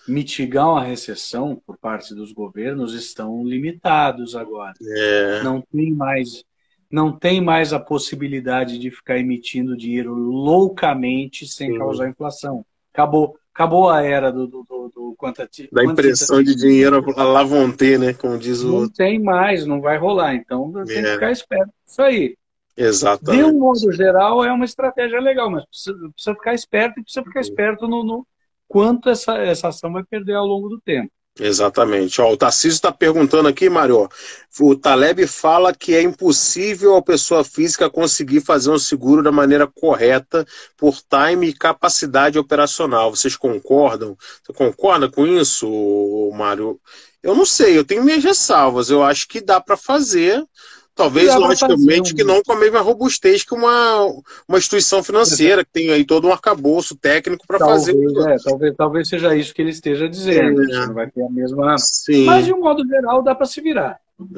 mitigar uma recessão por parte dos governos estão limitados agora. É. Não tem mais, não tem mais a possibilidade de ficar emitindo dinheiro loucamente sem Sim. causar inflação. Acabou, acabou a era do, do, do, do quantitativo. Da impressão de dinheiro a la Vontae, né? Como diz o Não outro. tem mais, não vai rolar. Então tem É. que ficar esperto. Isso aí. Exatamente. De um modo geral, é uma estratégia legal, mas precisa, precisa ficar esperto e precisa ficar esperto no, no quanto essa, essa ação vai perder ao longo do tempo. Exatamente. Ó, o Tarcísio está perguntando aqui, Mário, o Taleb fala que é impossível a pessoa física conseguir fazer um seguro da maneira correta por time e capacidade operacional. Vocês concordam? Você concorda com isso, Mário? Eu não sei, eu tenho minhas ressalvas. Eu acho que dá para fazer. Talvez, logicamente, um... que não com a mesma robustez que uma, uma instituição financeira, que tem aí todo um arcabouço técnico para fazer. É, talvez, talvez seja isso que ele esteja dizendo. É. Você não vai ter a mesma. Sim. Mas, de um modo geral, dá para se virar.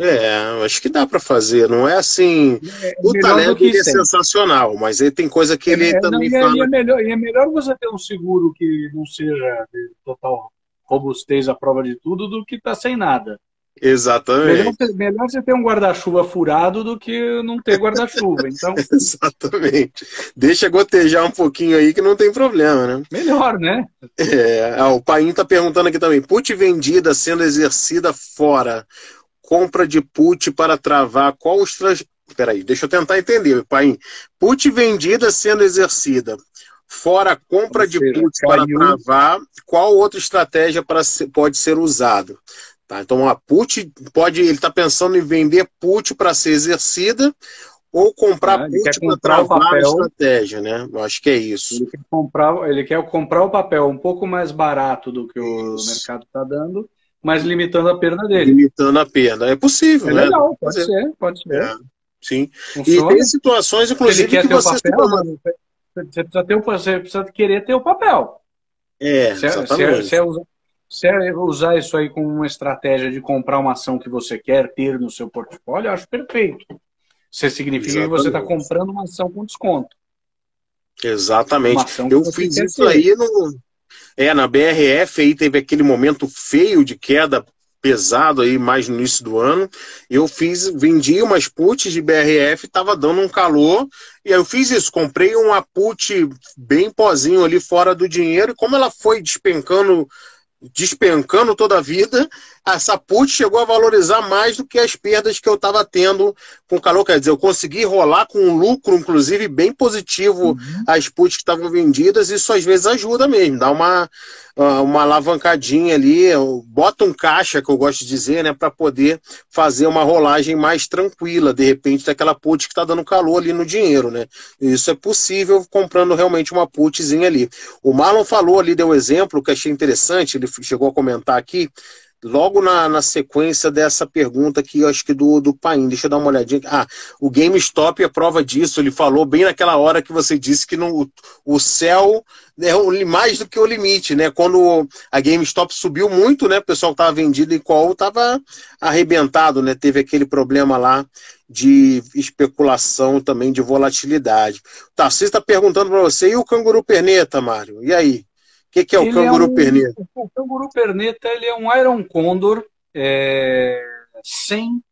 É, acho que dá para fazer. Não é assim. É, o Taleb é sensacional, mas ele tem coisa que ele é, também não, fala. E é, melhor, e é melhor você ter um seguro que não seja de total robustez à prova de tudo do que tá sem nada. Exatamente. Melhor, melhor você ter um guarda-chuva furado do que não ter guarda-chuva. Então... Exatamente. Deixa gotejar um pouquinho aí que não tem problema, né? Melhor, né? É, ah, o Paim está perguntando aqui também. Put vendida sendo exercida fora. Compra de put para travar. Qual os trans... Peraí, deixa eu tentar entender, Paim. Put vendida sendo exercida. Fora compra de put para travar. Qual outra estratégia para ser, pode ser usada? Tá, então a put pode, ele está pensando em vender put para ser exercida ou comprar ah, put para travar a estratégia, né? Eu acho que é isso. Ele quer, comprar, ele quer comprar o papel um pouco mais barato do que o isso. mercado está dando, mas limitando a perda dele. Limitando a perda. É possível, é né? Legal, pode ser, ser pode ser. É, sim. Funciona. E tem situações, inclusive, que você... Papel, você, precisa ter o, você precisa querer ter o papel. É, exatamente. Se, se, se, Se é usar isso aí como uma estratégia de comprar uma ação que você quer ter no seu portfólio, eu acho perfeito. Isso significa Exatamente. que você está comprando uma ação com desconto. Exatamente. Eu fiz isso aí no... é, na B R F, aí teve aquele momento feio de queda pesado aí mais no início do ano. Eu fiz, vendi umas puts de B R F, estava dando um calor, e aí eu fiz isso, comprei uma put bem pozinho ali fora do dinheiro, e como ela foi despencando despencando toda a vida, essa put chegou a valorizar mais do que as perdas que eu estava tendo com o calor. Quer dizer, eu consegui rolar com um lucro, inclusive, bem positivo uhum. as puts que estavam vendidas. Isso às vezes ajuda mesmo, dá uma, uma alavancadinha ali, bota um caixa, que eu gosto de dizer, né, para poder fazer uma rolagem mais tranquila, de repente, daquela put que está dando calor ali no dinheiro, né? Isso é possível comprando realmente uma putzinha ali. O Marlon falou ali, deu um exemplo que achei interessante, ele chegou a comentar aqui, logo na, na sequência dessa pergunta aqui, eu acho que do, do Paim, deixa eu dar uma olhadinha. Ah, o GameStop é prova disso, ele falou bem naquela hora que você disse que no, o céu é mais do que o limite, né? Quando a GameStop subiu muito, né? O pessoal que estava vendido em call estava arrebentado, né? Teve aquele problema lá de especulação também, de volatilidade. O Tarcísio está perguntando para você, e o canguru perneta, Mário? E aí? O que, que é o ele canguru é um, perneta? O canguru perneta ele é um Iron Condor é, sem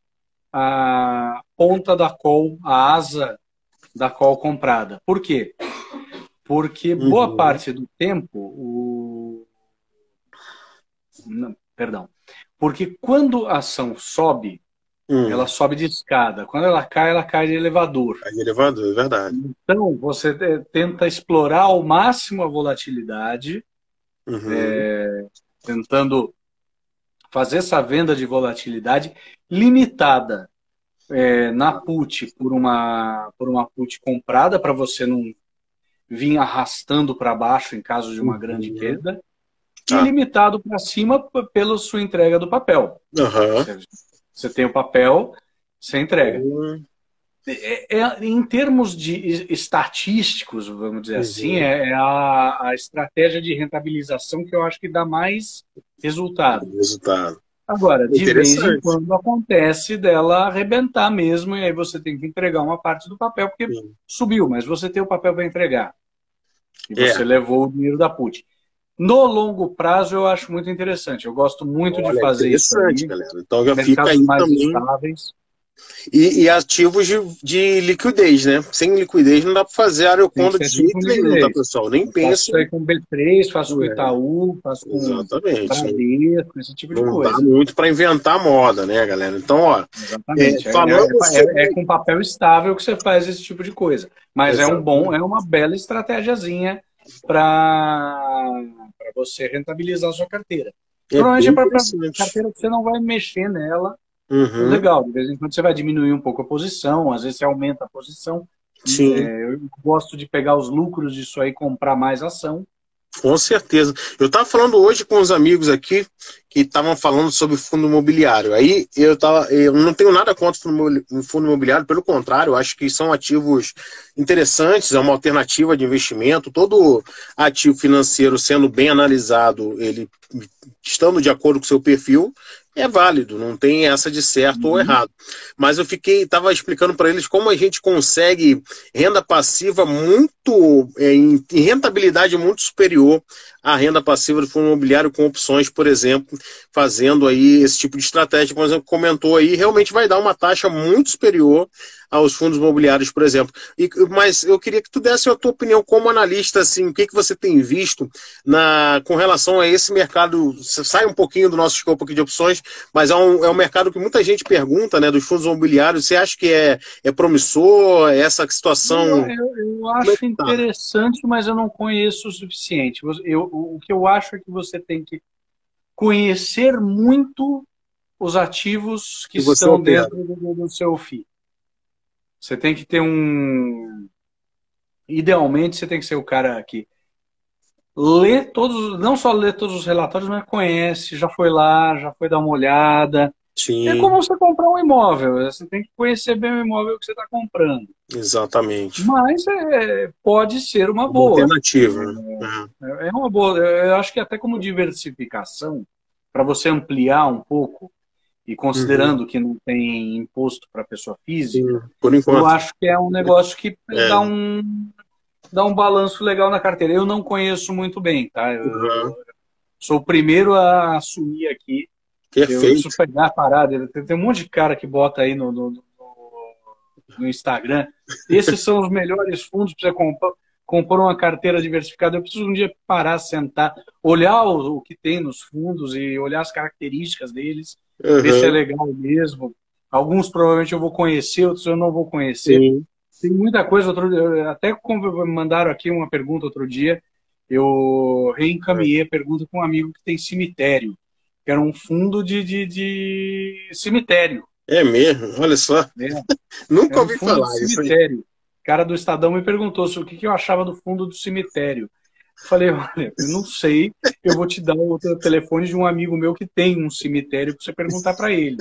a ponta da call, a asa da call comprada. Por quê? Porque boa uhum. parte do tempo, o... Não, perdão. Porque quando a ação sobe, hum. ela sobe de escada. Quando ela cai, ela cai de elevador. Cai de elevador, é verdade. Então, você tenta explorar ao máximo a volatilidade, Uhum. É, tentando fazer essa venda de volatilidade limitada é, na put por uma, por uma put comprada para você não vir arrastando para baixo em caso de uma uhum. grande queda ah. e limitado para cima pela sua entrega do papel. Uhum. Você, você tem o papel, você entrega. Uhum. É, é, em termos de estatísticos, vamos dizer uhum. assim, é a, a estratégia de rentabilização que eu acho que dá mais resultado. Resultado. Agora, de vez em quando acontece dela arrebentar mesmo, e aí você tem que entregar uma parte do papel, porque Sim. subiu, mas você tem o papel para entregar. E você é. levou o dinheiro da put. No longo prazo, eu acho muito interessante. Eu gosto muito Olha, de fazer isso aí. Galera. Então já fica Mercados aí mais também. estáveis. E, e ativos de, de liquidez, né? Sem liquidez não dá para fazer aeroconda de jeito nenhum, tá, pessoal? Nem pensa. Faço isso aí com B três, faço com Itaú, faço com Exatamente. Bradesco, esse tipo de não coisa. Não dá muito para inventar moda, né, galera? Então, ó. Exatamente. É, falando é, é, sobre... é, é com papel estável que você faz esse tipo de coisa. Mas é um bom, é uma bela estratégiazinha para você rentabilizar a sua carteira. É Provavelmente é para carteira que você não vai mexer nela. Uhum. Legal, de vez em quando você vai diminuir um pouco a posição, às vezes você aumenta a posição. Sim. É, eu gosto de pegar os lucros disso aí e comprar mais ação. Com certeza. Eu estava falando hoje com os amigos aqui que estavam falando sobre fundo imobiliário. Aí eu, tava, eu não tenho nada contra o fundo imobiliário, pelo contrário, eu acho que são ativos interessantes, é uma alternativa de investimento. Todo ativo financeiro sendo bem analisado, ele estando de acordo com o seu perfil, é válido, não tem essa de certo uhum. ou errado. Mas eu fiquei, estava explicando para eles como a gente consegue renda passiva muito, é, em, em rentabilidade muito superior à renda passiva do fundo imobiliário com opções, por exemplo, fazendo aí esse tipo de estratégia, como você comentou aí, realmente vai dar uma taxa muito superior aos fundos imobiliários, por exemplo. E, mas eu queria que tu desse a tua opinião como analista, assim, o que, que você tem visto na, com relação a esse mercado, sai um pouquinho do nosso escopo aqui de opções, mas é um, é um mercado que muita gente pergunta, né, dos fundos imobiliários, você acha que é, é promissor, essa situação? Eu, eu, eu acho é interessante, tá? Mas eu não conheço o suficiente. Eu, o que eu acho é que você tem que conhecer muito os ativos que, que estão dentro do, do seu F I I. Você tem que ter um... Idealmente, você tem que ser o cara que lê todos, não só lê todos os relatórios, mas conhece, já foi lá, já foi dar uma olhada. Sim. É como você comprar um imóvel. Você tem que conhecer bem o imóvel que você está comprando. Exatamente. Mas é, pode ser uma boa. Alternativa. É, é uma boa. Eu acho que até como diversificação, para você ampliar um pouco, e considerando uhum. que não tem imposto para pessoa física, Sim, por enquanto. Eu acho que é um negócio que é. dá, um, dá um balanço legal na carteira. Eu não conheço muito bem, tá? Eu, uhum. eu sou o primeiro a assumir aqui. Perfeito. Eu preciso pegar a parada. Tem, tem um monte de cara que bota aí no, no, no, no Instagram. Esses são os melhores fundos para você comprar, comprar uma carteira diversificada. Eu preciso um dia parar, sentar, olhar o, o que tem nos fundos e olhar as características deles. Uhum. Ver se é legal mesmo. Alguns provavelmente eu vou conhecer, outros eu não vou conhecer. Sim. Tem muita coisa. Outro, até como mandaram aqui uma pergunta outro dia, eu reencaminhei a pergunta com um amigo que tem cemitério, que era um fundo de, de, de cemitério. É mesmo? Olha só. É. Nunca ouvi um falar isso. O cara do Estadão me perguntou sobre o que eu achava do fundo do cemitério. Eu falei, olha, eu não sei, eu vou te dar o telefone de um amigo meu que tem um cemitério para você perguntar para ele.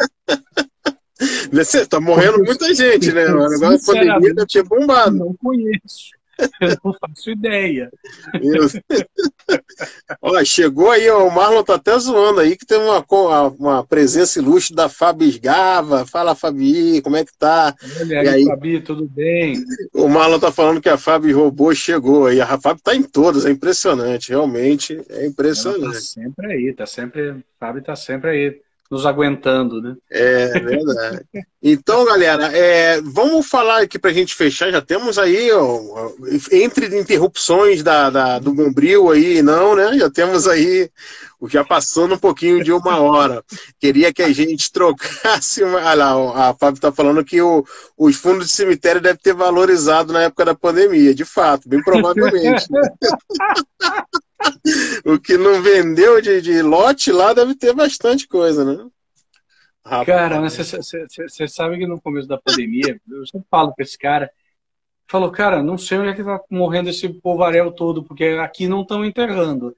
Você tá morrendo Porque, muita gente, né? O negócio da pandemia deve ter bombado. Não conheço. Eu não faço ideia. Olha, chegou aí, ó, o Marlon tá até zoando aí, que tem uma, uma presença ilustre da Fabi Esgava. Fala, Fabi, como é que tá? Olha aí, aí, Fabi, tudo bem? O Marlon tá falando que a Fabi Robô chegou aí. A Fabi tá em todas, é impressionante, realmente é impressionante. Ela tá sempre aí, tá sempre, a Fabi tá sempre aí, nos aguentando, né? É verdade. Então, galera, é, vamos falar aqui pra gente fechar. Já temos aí, ó, entre interrupções da, da, do Bombril aí, não, né? Já temos aí, já passando um pouquinho de uma hora. Queria que a gente trocasse. Uma, olha lá, a Fábio tá falando que o, os fundos de cemitério devem ter valorizado na época da pandemia. De fato, bem provavelmente. Né? O que não vendeu de, de lote lá deve ter bastante coisa, né? Rapaz. Cara, mas você sabe que no começo da pandemia, eu sempre falo pra esse cara, falou, cara, não sei onde é que tá morrendo esse povaréu todo, porque aqui não estão enterrando.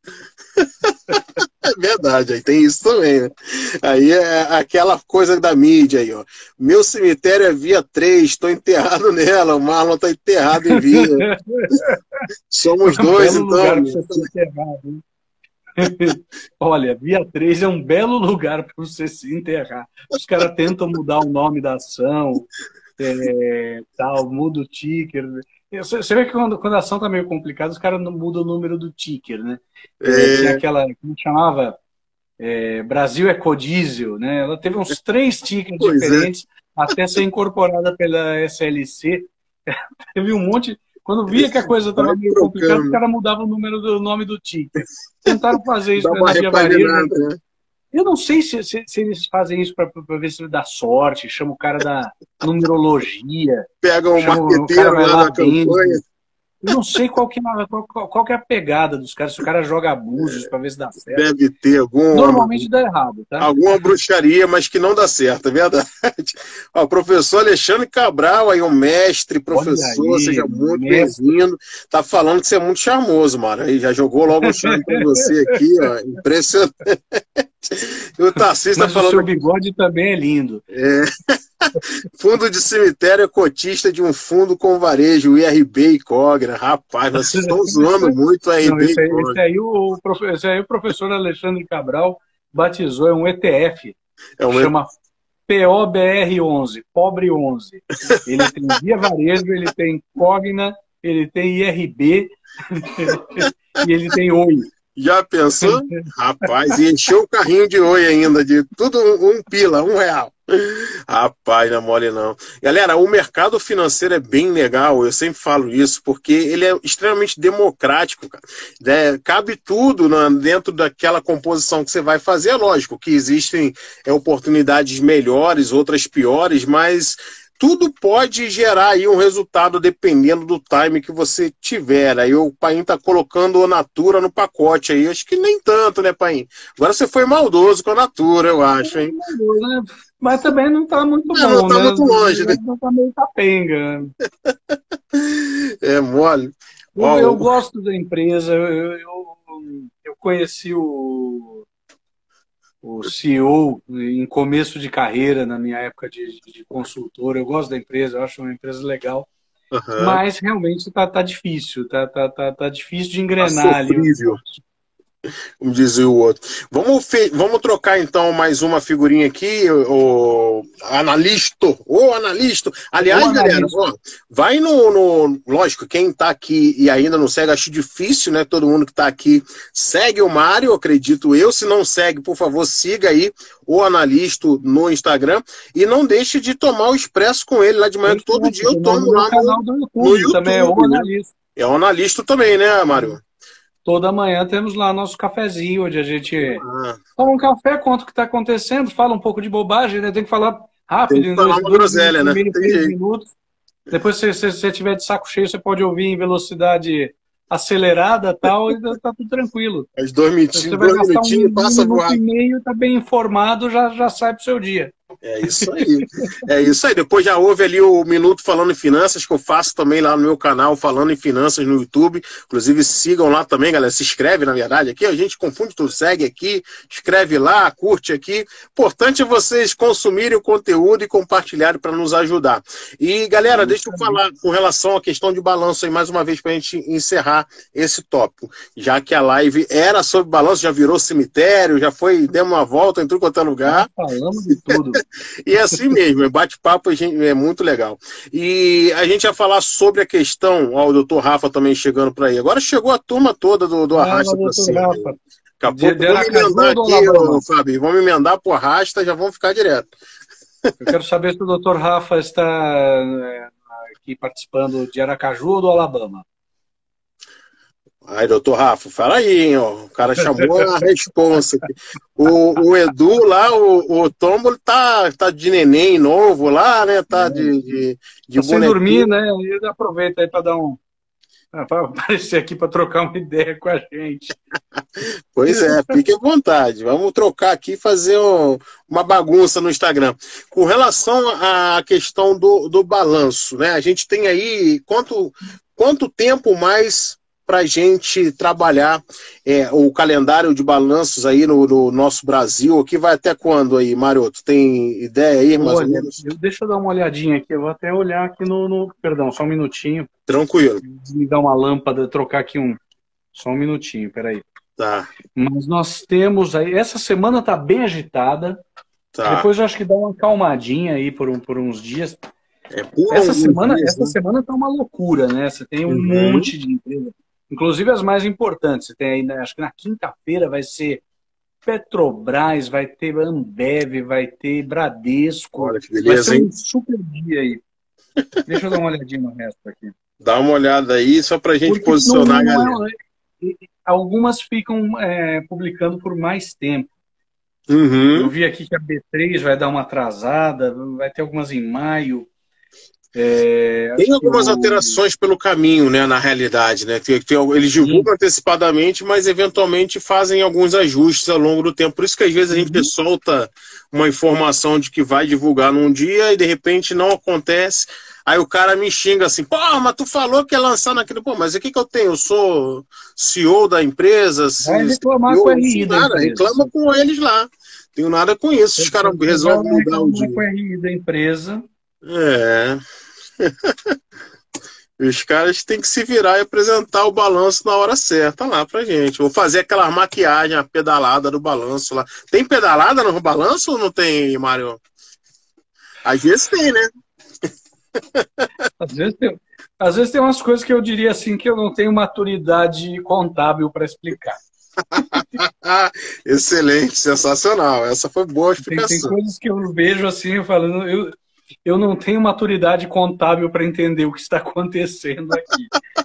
É verdade, aí tem isso também, né? Aí é aquela coisa da mídia aí, ó. Meu cemitério é via três, estou enterrado nela, o Marlon tá enterrado em via. Somos é um dois, então. Lugar você tá enterrado, hein? Olha, via três é um belo lugar para você se enterrar. Os caras tentam mudar o nome da ação, é, tal, muda o ticker. Você vê que quando, quando a ação tá meio complicada, os caras não mudam o número do ticker, né? É. É, tinha aquela, como chamava, é, Brasil Ecodiesel, né? Ela teve uns três tickers Pois diferentes é. até ser incorporada pela S L C. Teve um monte... Quando via que a coisa estava meio trocando. complicada, os caras mudavam o número do nome do ticker. Tentaram fazer isso na Via Varejo. Né? Eu não sei se, se, se eles fazem isso para ver se dá sorte, chama o cara da numerologia. Pega um marqueteiro lá, lá na campanha. Eu não sei qual que, é, qual, qual que é a pegada dos caras, se o cara joga abusos para ver se dá certo. Deve ter algum... Normalmente dá errado, tá? Alguma bruxaria, mas que não dá certo, é verdade. Ó, o professor Alexandre Cabral, aí um mestre, professor, aí, seja muito bem-vindo. Tá falando que você é muito charmoso, mano. Aí já jogou logo um charme pra você aqui, ó. Impressionante. E o Tarcísio tá falando... o seu bigode também é lindo. É... Fundo de cemitério é cotista de um fundo com varejo, I R B e Cogna. Rapaz, vocês estão zoando muito a I R B e Cogna. Esse, esse, aí o, esse aí o professor Alexandre Cabral batizou, é um E T F. É um chama P O B R onze, Pobre onze. Ele tem Via Varejo, ele tem Cogna, ele tem I R B e ele tem Oi. Já pensou? Rapaz, e encheu o carrinho de Oi ainda, de tudo um, um pila, um real. Rapaz, não é mole não. Galera, o mercado financeiro é bem legal, eu sempre falo isso, porque ele é extremamente democrático, cara. É, cabe tudo na, dentro daquela composição que você vai fazer. É lógico que existem é, oportunidades melhores, outras piores, mas... tudo pode gerar aí um resultado dependendo do time que você tiver. Aí o Paim tá colocando a Natura no pacote aí. Acho que nem tanto, né, Paim? Agora você foi maldoso com a Natura, eu acho, hein? Mas também não tá muito bom, não, não tá né? muito longe, né? Não tá meio capenga. É mole. Eu, oh, eu gosto da empresa. Eu, eu, eu conheci o... o C E O em começo de carreira, na minha época de, de consultor. Eu gosto da empresa, eu acho uma empresa legal, uhum. mas realmente tá, tá difícil, tá, tá, tá, tá difícil de engrenar ali. Como dizia o outro. Vamos, fe... Vamos trocar então mais uma figurinha aqui, o analista, o analista. Aliás, o galera, analista. Ó, vai no, no. Lógico, quem tá aqui e ainda não segue, acho difícil, né? Todo mundo que tá aqui segue o Mário, acredito eu. Se não segue, por favor, siga aí o analista no Instagram e não deixe de tomar o expresso com ele lá de manhã, que todo dia eu tomo lá no canal do YouTube. No YouTube também é o analista. É o analista também, né, Mário? Toda manhã temos lá nosso cafezinho, onde a gente ah. toma um café, conta o que está acontecendo, fala um pouco de bobagem, né? Tem que falar rápido, Tem que falar em dois, groselha, dois, né? meio, três minutos. Depois, se você tiver de saco cheio, você pode ouvir em velocidade acelerada e tal, e tá tudo tranquilo. As dois minutinhos, você vai dois gastar um minuto, passa um minuto e meio, tá bem informado, já, já sai pro seu dia. É isso aí. É isso aí. Depois já houve ali o Minuto Falando em Finanças, que eu faço também lá no meu canal, Falando em Finanças no YouTube. Inclusive, sigam lá também, galera. Se inscreve, na verdade, aqui. A gente confunde tudo. Segue aqui, escreve lá, curte aqui. Importante é vocês consumirem o conteúdo e compartilharem para nos ajudar. E, galera, deixa eu falar com relação à questão de balanço aí, mais uma vez, para a gente encerrar esse tópico. Já que a live era sobre balanço, já virou cemitério, já foi, demos uma volta em tudo quanto é lugar. Falamos de tudo. E é assim mesmo, bate-papo é muito legal. E a gente ia falar sobre a questão, ó, o doutor Rafa também chegando por aí. Agora chegou a turma toda do, do Arrasta para cima. Rafa. Daqui a pouco vamos emendar aqui, ô, Fábio, vamos emendar pro Arrasta, já vamos ficar direto. Eu quero saber se o doutor Rafa está é, aqui participando de Aracaju ou do Alabama. Aí, doutor Rafa, fala aí, hein, ó. O cara chamou a responsa aqui. O, o Edu lá, o, o Tombo, tá, tá de neném novo lá, né? Tá de, de, de tá sem dormir, né? Ele aproveita aí para dar um... para aparecer aqui para trocar uma ideia com a gente. Pois é, fique à vontade. Vamos trocar aqui e fazer um, uma bagunça no Instagram. Com relação à questão do, do balanço, né? A gente tem aí quanto, quanto tempo mais para a gente trabalhar é, o calendário de balanços aí no, no nosso Brasil, que vai até quando aí, Maroto? Tem ideia aí, mais Olha, ou menos? Eu, deixa eu dar uma olhadinha aqui, eu vou até olhar aqui no... no perdão, só um minutinho. Tranquilo. Desligar uma lâmpada, trocar aqui um... Só um minutinho, peraí. Tá. Mas nós temos aí... Essa semana tá bem agitada. Tá. Depois eu acho que dá uma calmadinha aí por, um, por uns dias. É pura essa semana, empresa, essa né? semana tá uma loucura, né? Você tem um Uhum. monte de empresas, inclusive as mais importantes. Você tem aí, né, acho que na quinta-feira vai ser Petrobras, vai ter Ambev, vai ter Bradesco. Olha que Vai ser beleza, hein? um super dia aí. Deixa eu dar uma olhadinha no resto aqui. Dá uma olhada aí, só pra gente Porque não, posicionar a não galera. é, algumas ficam é, publicando por mais tempo. Eu Uhum. vi aqui que a B três vai dar uma atrasada, vai ter algumas em maio. É, Tem acho que algumas o. alterações pelo caminho, né, na realidade, né? Tem, tem, eles Sim. divulgam antecipadamente, mas eventualmente fazem alguns ajustes ao longo do tempo. Por isso que às vezes a gente Uhum. solta uma informação de que vai divulgar num dia e de repente não acontece. Aí o cara me xinga assim, pô, mas tu falou que ia lançar naquele. Pô, mas o que que eu tenho? Eu sou C E O da empresa, Vai C- reclamar com o CEO, não R sou I da nada, empresa. reclama com eles lá. Tenho nada com isso. Os Você, caras você vai resolvem lá mudar o reclamar com dia. o R I da empresa. É. Os caras têm que se virar e apresentar o balanço na hora certa lá pra gente. Vou fazer aquela maquiagem, a pedalada do balanço lá. Tem pedalada no balanço ou não tem, Mário? Às vezes tem, né? Às vezes tem, às vezes tem umas coisas que eu diria assim que eu não tenho maturidade contábil para explicar. Excelente, sensacional. Essa foi boa Tem, tem explicação. coisas que eu vejo assim, eu falando, eu, eu não tenho maturidade contábil para entender o que está acontecendo aqui.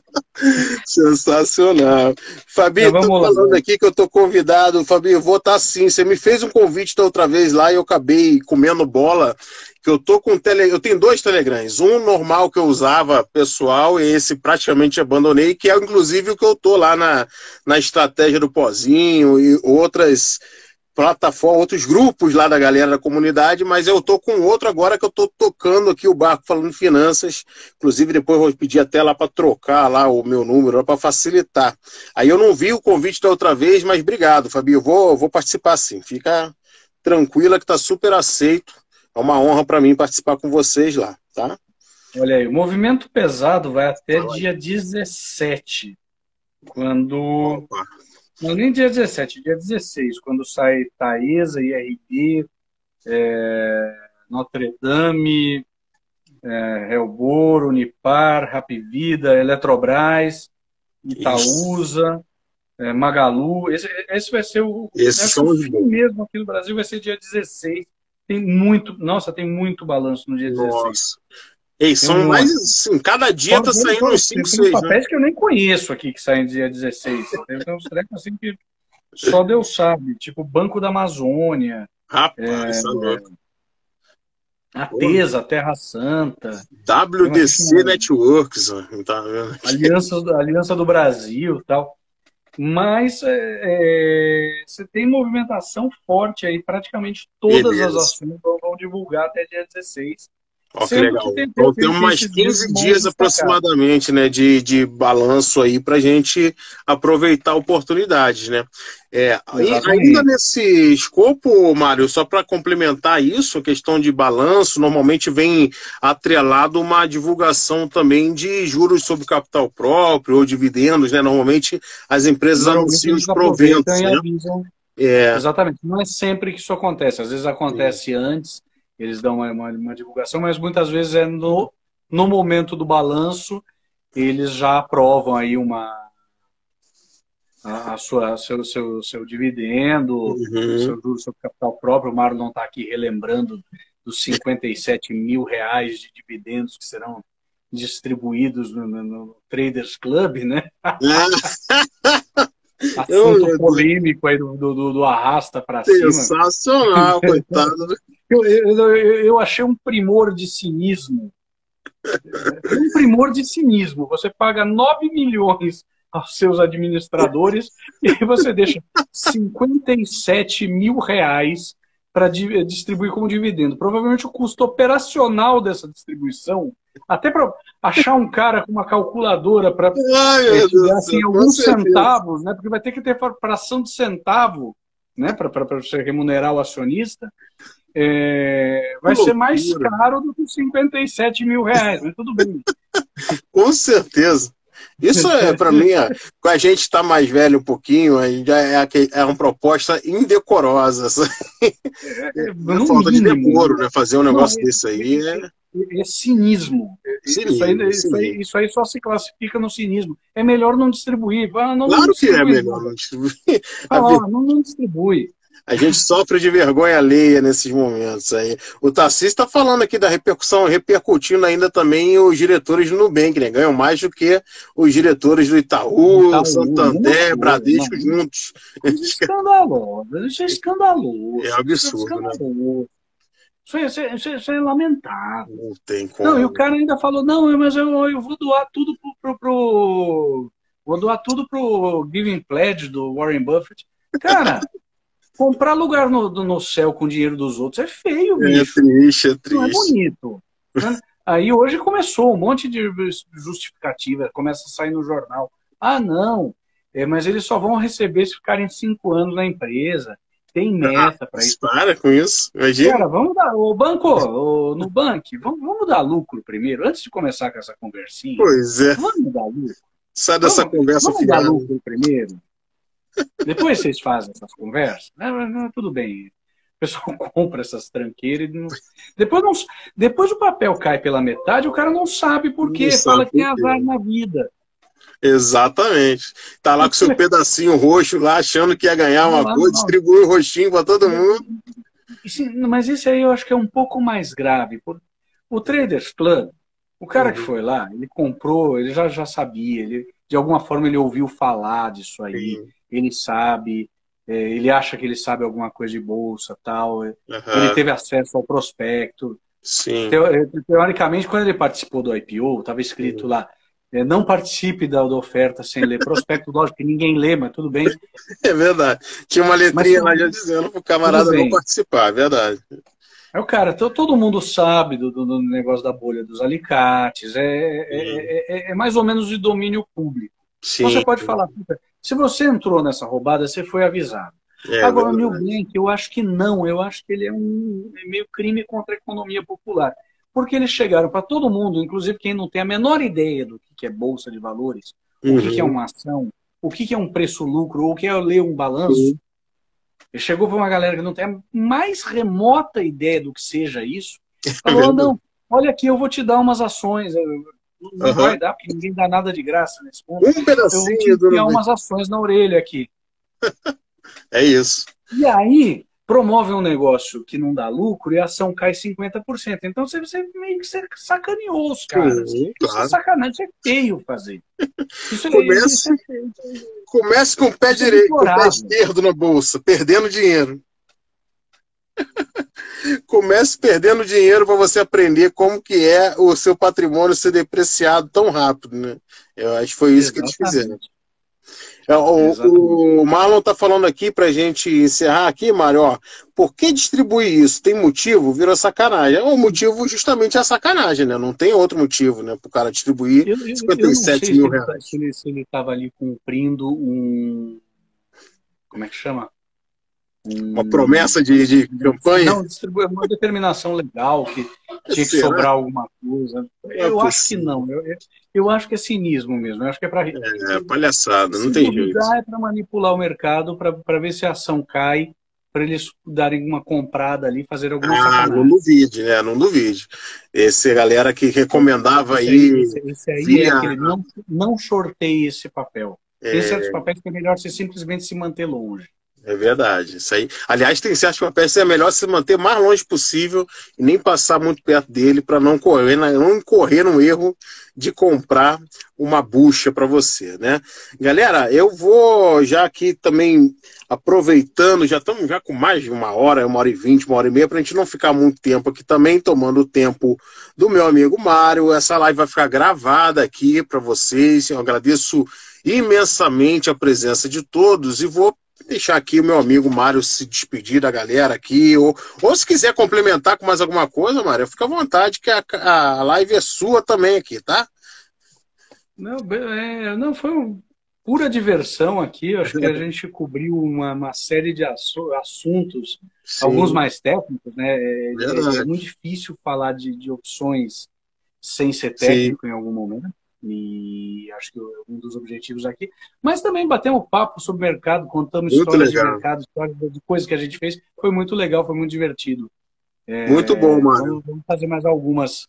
Sensacional. Fabi, Mas estou vamos lá. falando aqui que eu estou convidado. Fabi, eu vou estar sim. Você me fez um convite da outra vez lá e eu acabei comendo bola. Que eu tô com tele... eu tenho dois Telegrams. Um normal que eu usava pessoal e esse praticamente abandonei, que é inclusive o que eu tô lá na, na estratégia do Pozinho e outras plataformas, outros grupos lá da galera da comunidade, mas eu tô com outro agora que eu tô tocando aqui o barco falando finanças. Inclusive depois vou pedir até lá para trocar lá o meu número para facilitar. Aí eu não vi o convite da outra vez, mas obrigado, Fabi. Eu vou, vou participar sim. Fica tranquila que tá super aceito. É uma honra para mim participar com vocês lá, tá? Olha aí, o movimento pesado vai até Fala aí. dia dezessete, quando... Opa. Não, nem dia dezessete, dia dezesseis, quando sai Taesa, I R B, é, Notre Dame, é, Helbor, Unipar, Rapvida, Eletrobras, Itaúsa, é, Magalu. Esse, esse vai ser o, Esses acho são que o os fim bons. mesmo aqui no Brasil, vai ser dia dezesseis. Tem muito, nossa, tem muito balanço no dia dezesseis. Nossa. Ei, Tem são um mais monte. assim, cada dia Fora, tá fora, saindo fora, uns tem cinco, tem uns seis, né? papéis que eu nem conheço aqui que saem dia dezesseis. Tem, tem uns trecos assim que só Deus sabe, tipo Banco da Amazônia, Rapaz, tá louco. a Tesa, Terra Santa, W D C Networks, ó, tá vendo? Aliança, Aliança do Brasil e tal. Mas é, é, você tem movimentação forte aí, praticamente todas Beleza. as ações vão, vão divulgar até dia dezesseis. Ó, que legal. Que tem, Então tem, temos tem mais quinze dias destacados. aproximadamente, né, de, de balanço aí para a gente aproveitar oportunidades, né? É, ainda nesse escopo, Mário, só para complementar isso, a questão de balanço, normalmente vem atrelado uma divulgação também de juros sobre capital próprio ou dividendos, né? Normalmente as empresas anunciam os proventos, né? É. Exatamente. Não é sempre que isso acontece. Às vezes acontece é. antes, eles dão uma, uma, uma divulgação, mas muitas vezes é no, no momento do balanço, eles já aprovam aí uma a, a sua, seu, seu, seu dividendo, uhum. seu juro sobre capital próprio. O Mário não está aqui relembrando dos cinquenta e sete mil reais de dividendos que serão distribuídos no, no, no Traders Club, né? Assunto eu, polêmico aí do, do, do arrasta para cima. Sensacional, coitado. Eu, eu, eu, eu achei um primor de cinismo. Um primor de cinismo. Você paga nove milhões aos seus administradores e você deixa cinquenta e sete mil reais para distribuir como dividendo. Provavelmente o custo operacional dessa distribuição, até para achar um cara com uma calculadora para assim, alguns centavos, né? Porque vai ter que ter fração de centavo, né? Para você remunerar o acionista. É, vai ser mais caro do que cinquenta e sete mil reais, mas tudo bem. Com certeza. Isso é, para mim, com a gente está mais velho um pouquinho, já é, é uma proposta indecorosa. É, é falta de decoro, né? Fazer um negócio não, desse aí. É... é cinismo. Cinismo, isso, aí, cinismo. Isso, aí, isso aí só se classifica no cinismo. É melhor não distribuir. Ah, não, Claro não que é distribui, melhor não distribuir. Ah, não, não, não distribui. A gente sofre de vergonha alheia nesses momentos aí. O Tarcísio está falando aqui da repercussão, repercutindo ainda também os diretores do Nubank, né? Ganham mais do que os diretores do Itaú, Itaú Santander, coisa, Bradesco não. juntos. Isso é escandaloso. Isso é escandaloso. É absurdo, isso é né? escandaloso. Isso é, isso, é, isso, é, isso é lamentável. Não tem como. Não, e o cara ainda falou, não, mas eu, eu vou doar tudo pro, pro, pro... Vou doar tudo pro Giving Pledge do Warren Buffett. Cara, comprar lugar no, no céu com o dinheiro dos outros é feio, bicho. É triste, é triste. Não é bonito. Né? Aí hoje começou um monte de justificativa, começa a sair no jornal. Ah, não, é, mas eles só vão receber se ficarem cinco anos na empresa. Tem meta ah, para isso. Para com isso, imagina. Cara, vamos dar, o banco, o Nubank, vamos, vamos dar lucro primeiro, antes de começar com essa conversinha. Pois é. Vamos dar lucro. Sai dessa vamos, conversa Vamos fiada. Dar lucro primeiro. Depois vocês fazem essas conversas. Ah, tudo bem. O pessoal compra essas tranqueiras e não... depois, não... depois o papel cai pela metade, o cara não sabe por quê, fala que tem azar na vida. Exatamente. Tá lá com seu pedacinho roxo lá, achando que ia ganhar uma não, coisa, não. Distribui o roxinho para todo mundo. Mas isso aí eu acho que é um pouco mais grave. O Traders Club, o cara uhum. que foi lá, ele comprou, ele já, já sabia, ele, de alguma forma ele ouviu falar disso aí, uhum. ele sabe, é, ele acha que ele sabe alguma coisa de bolsa tal, uhum. ele teve acesso ao prospecto. Sim. Teoricamente, quando ele participou do I P O, estava escrito uhum. lá, não participe da, da oferta sem ler prospecto, lógico que ninguém lê, mas tudo bem. É verdade. Tinha uma letrinha mas, lá já dizendo para o camarada não participar, é verdade. É o cara, todo mundo sabe do, do, do negócio da bolha dos alicates, é, é, é, é mais ou menos de domínio público. Sim. Você pode falar, se você entrou nessa roubada, você foi avisado. É, Agora, o New Bank, eu acho que não, eu acho que ele é um é meio crime contra a economia popular. Porque eles chegaram para todo mundo, inclusive quem não tem a menor ideia do que é bolsa de valores, uhum. o que é uma ação, o que é um preço-lucro, ou o que é ler um balanço. Uhum. Ele chegou para uma galera que não tem a mais remota ideia do que seja isso. Falou, não, olha aqui, eu vou te dar umas ações. Não uhum. vai dar, porque ninguém dá nada de graça nesse ponto. Um pedacinho. Eu vou te enfiar umas ações na orelha aqui. É isso. E aí... promove um negócio que não dá lucro e a ação cai cinquenta por cento. Então você, você meio que sacaneou os caras. Sim, claro. Isso é sacanagem, isso é feio fazer. Isso comece, isso é feio. comece com o pé isso direito, é com o pé esquerdo na bolsa, perdendo dinheiro. Comece perdendo dinheiro para você aprender como que é o seu patrimônio ser depreciado tão rápido, né? Eu acho que foi isso Exatamente. que eles fizeram. O, o Marlon está falando aqui para a gente encerrar aqui, Mário, ó, por que distribuir isso? Tem motivo? Virou sacanagem. O motivo justamente é a sacanagem, né? Não tem outro motivo, né? Para o cara distribuir eu, eu, cinquenta e sete mil reais. Se ele estava ali cumprindo um... Como é que chama? Um... Uma promessa de, de campanha? Não, distribuir uma determinação legal que tinha que sobrar alguma coisa. Eu é acho que não. Eu, eu acho que é cinismo mesmo. Eu acho que é para... É, palhaçada, não tem jeito. É para manipular o mercado, para ver se a ação cai, para eles darem uma comprada ali, fazer alguma ah, sacanagem. Não duvide, né? Não duvide. Esse galera que recomendava esse aí... Esse, esse aí via... é aquele, não, não sorteie esse papel. É... Tem certos papéis que é melhor você simplesmente se manter longe. É verdade, isso aí. Aliás, tem certos papéis que é melhor se manter mais longe possível e nem passar muito perto dele para não correr, não incorrer no erro de comprar uma bucha para você, né? Galera, eu vou já aqui também aproveitando, já estamos já com mais de uma hora, uma hora e vinte, uma hora e meia, para a gente não ficar muito tempo aqui também, tomando o tempo do meu amigo Mário. Essa live vai ficar gravada aqui para vocês. Eu agradeço imensamente a presença de todos e vou deixar aqui o meu amigo Mário se despedir da galera aqui, ou, ou se quiser complementar com mais alguma coisa, Mário, fica à vontade, que a, a live é sua também aqui, tá? Não, é, não foi uma pura diversão aqui, eu acho que a gente cobriu uma, uma série de assuntos, Sim. alguns mais técnicos, né? É, é, é muito difícil falar de, de opções sem ser técnico Sim. em algum momento. E acho que um dos objetivos aqui, mas também batemos papo sobre o mercado, contamos muito histórias legal. de mercado, histórias de coisas que a gente fez, foi muito legal, foi muito divertido. É, muito bom, mano. Vamos, vamos fazer mais algumas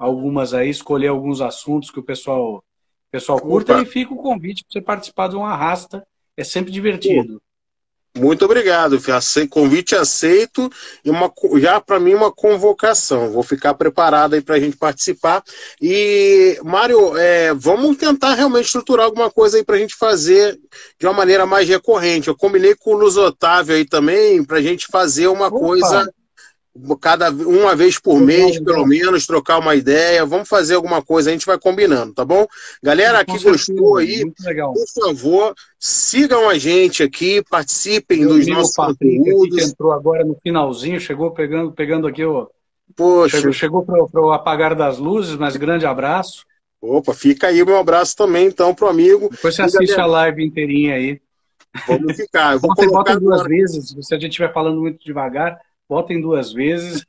algumas aí, escolher alguns assuntos que o pessoal, o pessoal curta. Opa. E fica o convite para você participar de um Arrasta. É sempre divertido. Muito obrigado, convite aceito e uma, já para mim uma convocação. Vou ficar preparado aí para a gente participar. E, Mário, é, vamos tentar realmente estruturar alguma coisa aí para a gente fazer de uma maneira mais recorrente. Eu combinei com o Luiz Otávio aí também para a gente fazer uma Opa. coisa cada uma vez por mês, pelo menos, trocar uma ideia. Vamos fazer alguma coisa, a gente vai combinando, tá bom? Galera que gostou aí, por favor, sigam a gente aqui, participem dos nossos conteúdos. Que entrou agora no finalzinho, chegou pegando, pegando aqui o... Poxa. Chegou, chegou para o apagar das luzes, mas grande abraço. Opa, fica aí o meu abraço também, então, pro amigo. Depois você assiste a live inteirinha aí. Vamos ficar. Eu vou você colocar bota duas vezes, se a gente estiver falando muito devagar, botem duas vezes.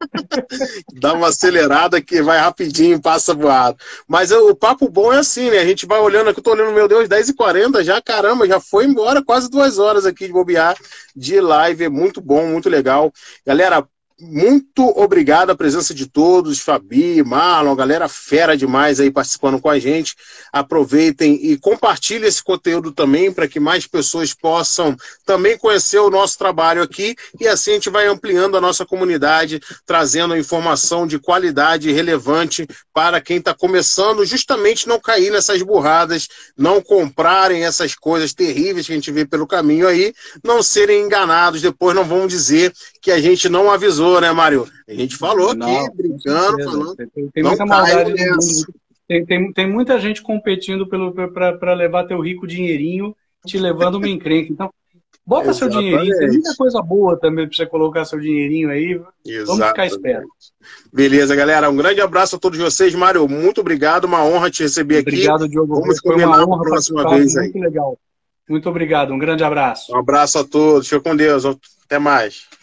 Dá uma acelerada que vai rapidinho, passa voado. Mas eu, o papo bom é assim, né? A gente vai olhando aqui, eu tô olhando, meu Deus, dez e quarenta já, caramba, já foi embora quase duas horas aqui de bobear de live. É muito bom, muito legal. Galera, muito obrigado a presença de todos, Fabi, Marlon, galera fera demais aí participando com a gente. Aproveitem e compartilhem esse conteúdo também para que mais pessoas possam também conhecer o nosso trabalho aqui e assim a gente vai ampliando a nossa comunidade, trazendo informação de qualidade e relevante para quem está começando, justamente não cair nessas burradas, não comprarem essas coisas terríveis que a gente vê pelo caminho aí, não serem enganados, depois não vão dizer que a gente não avisou, né, Mário? A gente falou aqui, não, brincando, falando. Tem, tem muita maldade no mundo. Tem, tem, tem muita gente competindo para levar teu rico dinheirinho, te levando uma encrenca. Então, bota Exatamente. seu dinheirinho. Tem muita coisa boa também para você colocar seu dinheirinho aí. Exatamente. Vamos ficar espertos. Beleza, galera. Um grande abraço a todos vocês. Mário, muito obrigado. Uma honra te receber obrigado, aqui. Obrigado, Diogo. Vamos Foi uma honra próxima vez aí. Muito legal. Muito obrigado. Um grande abraço. Um abraço a todos. Fica com Deus. Até mais.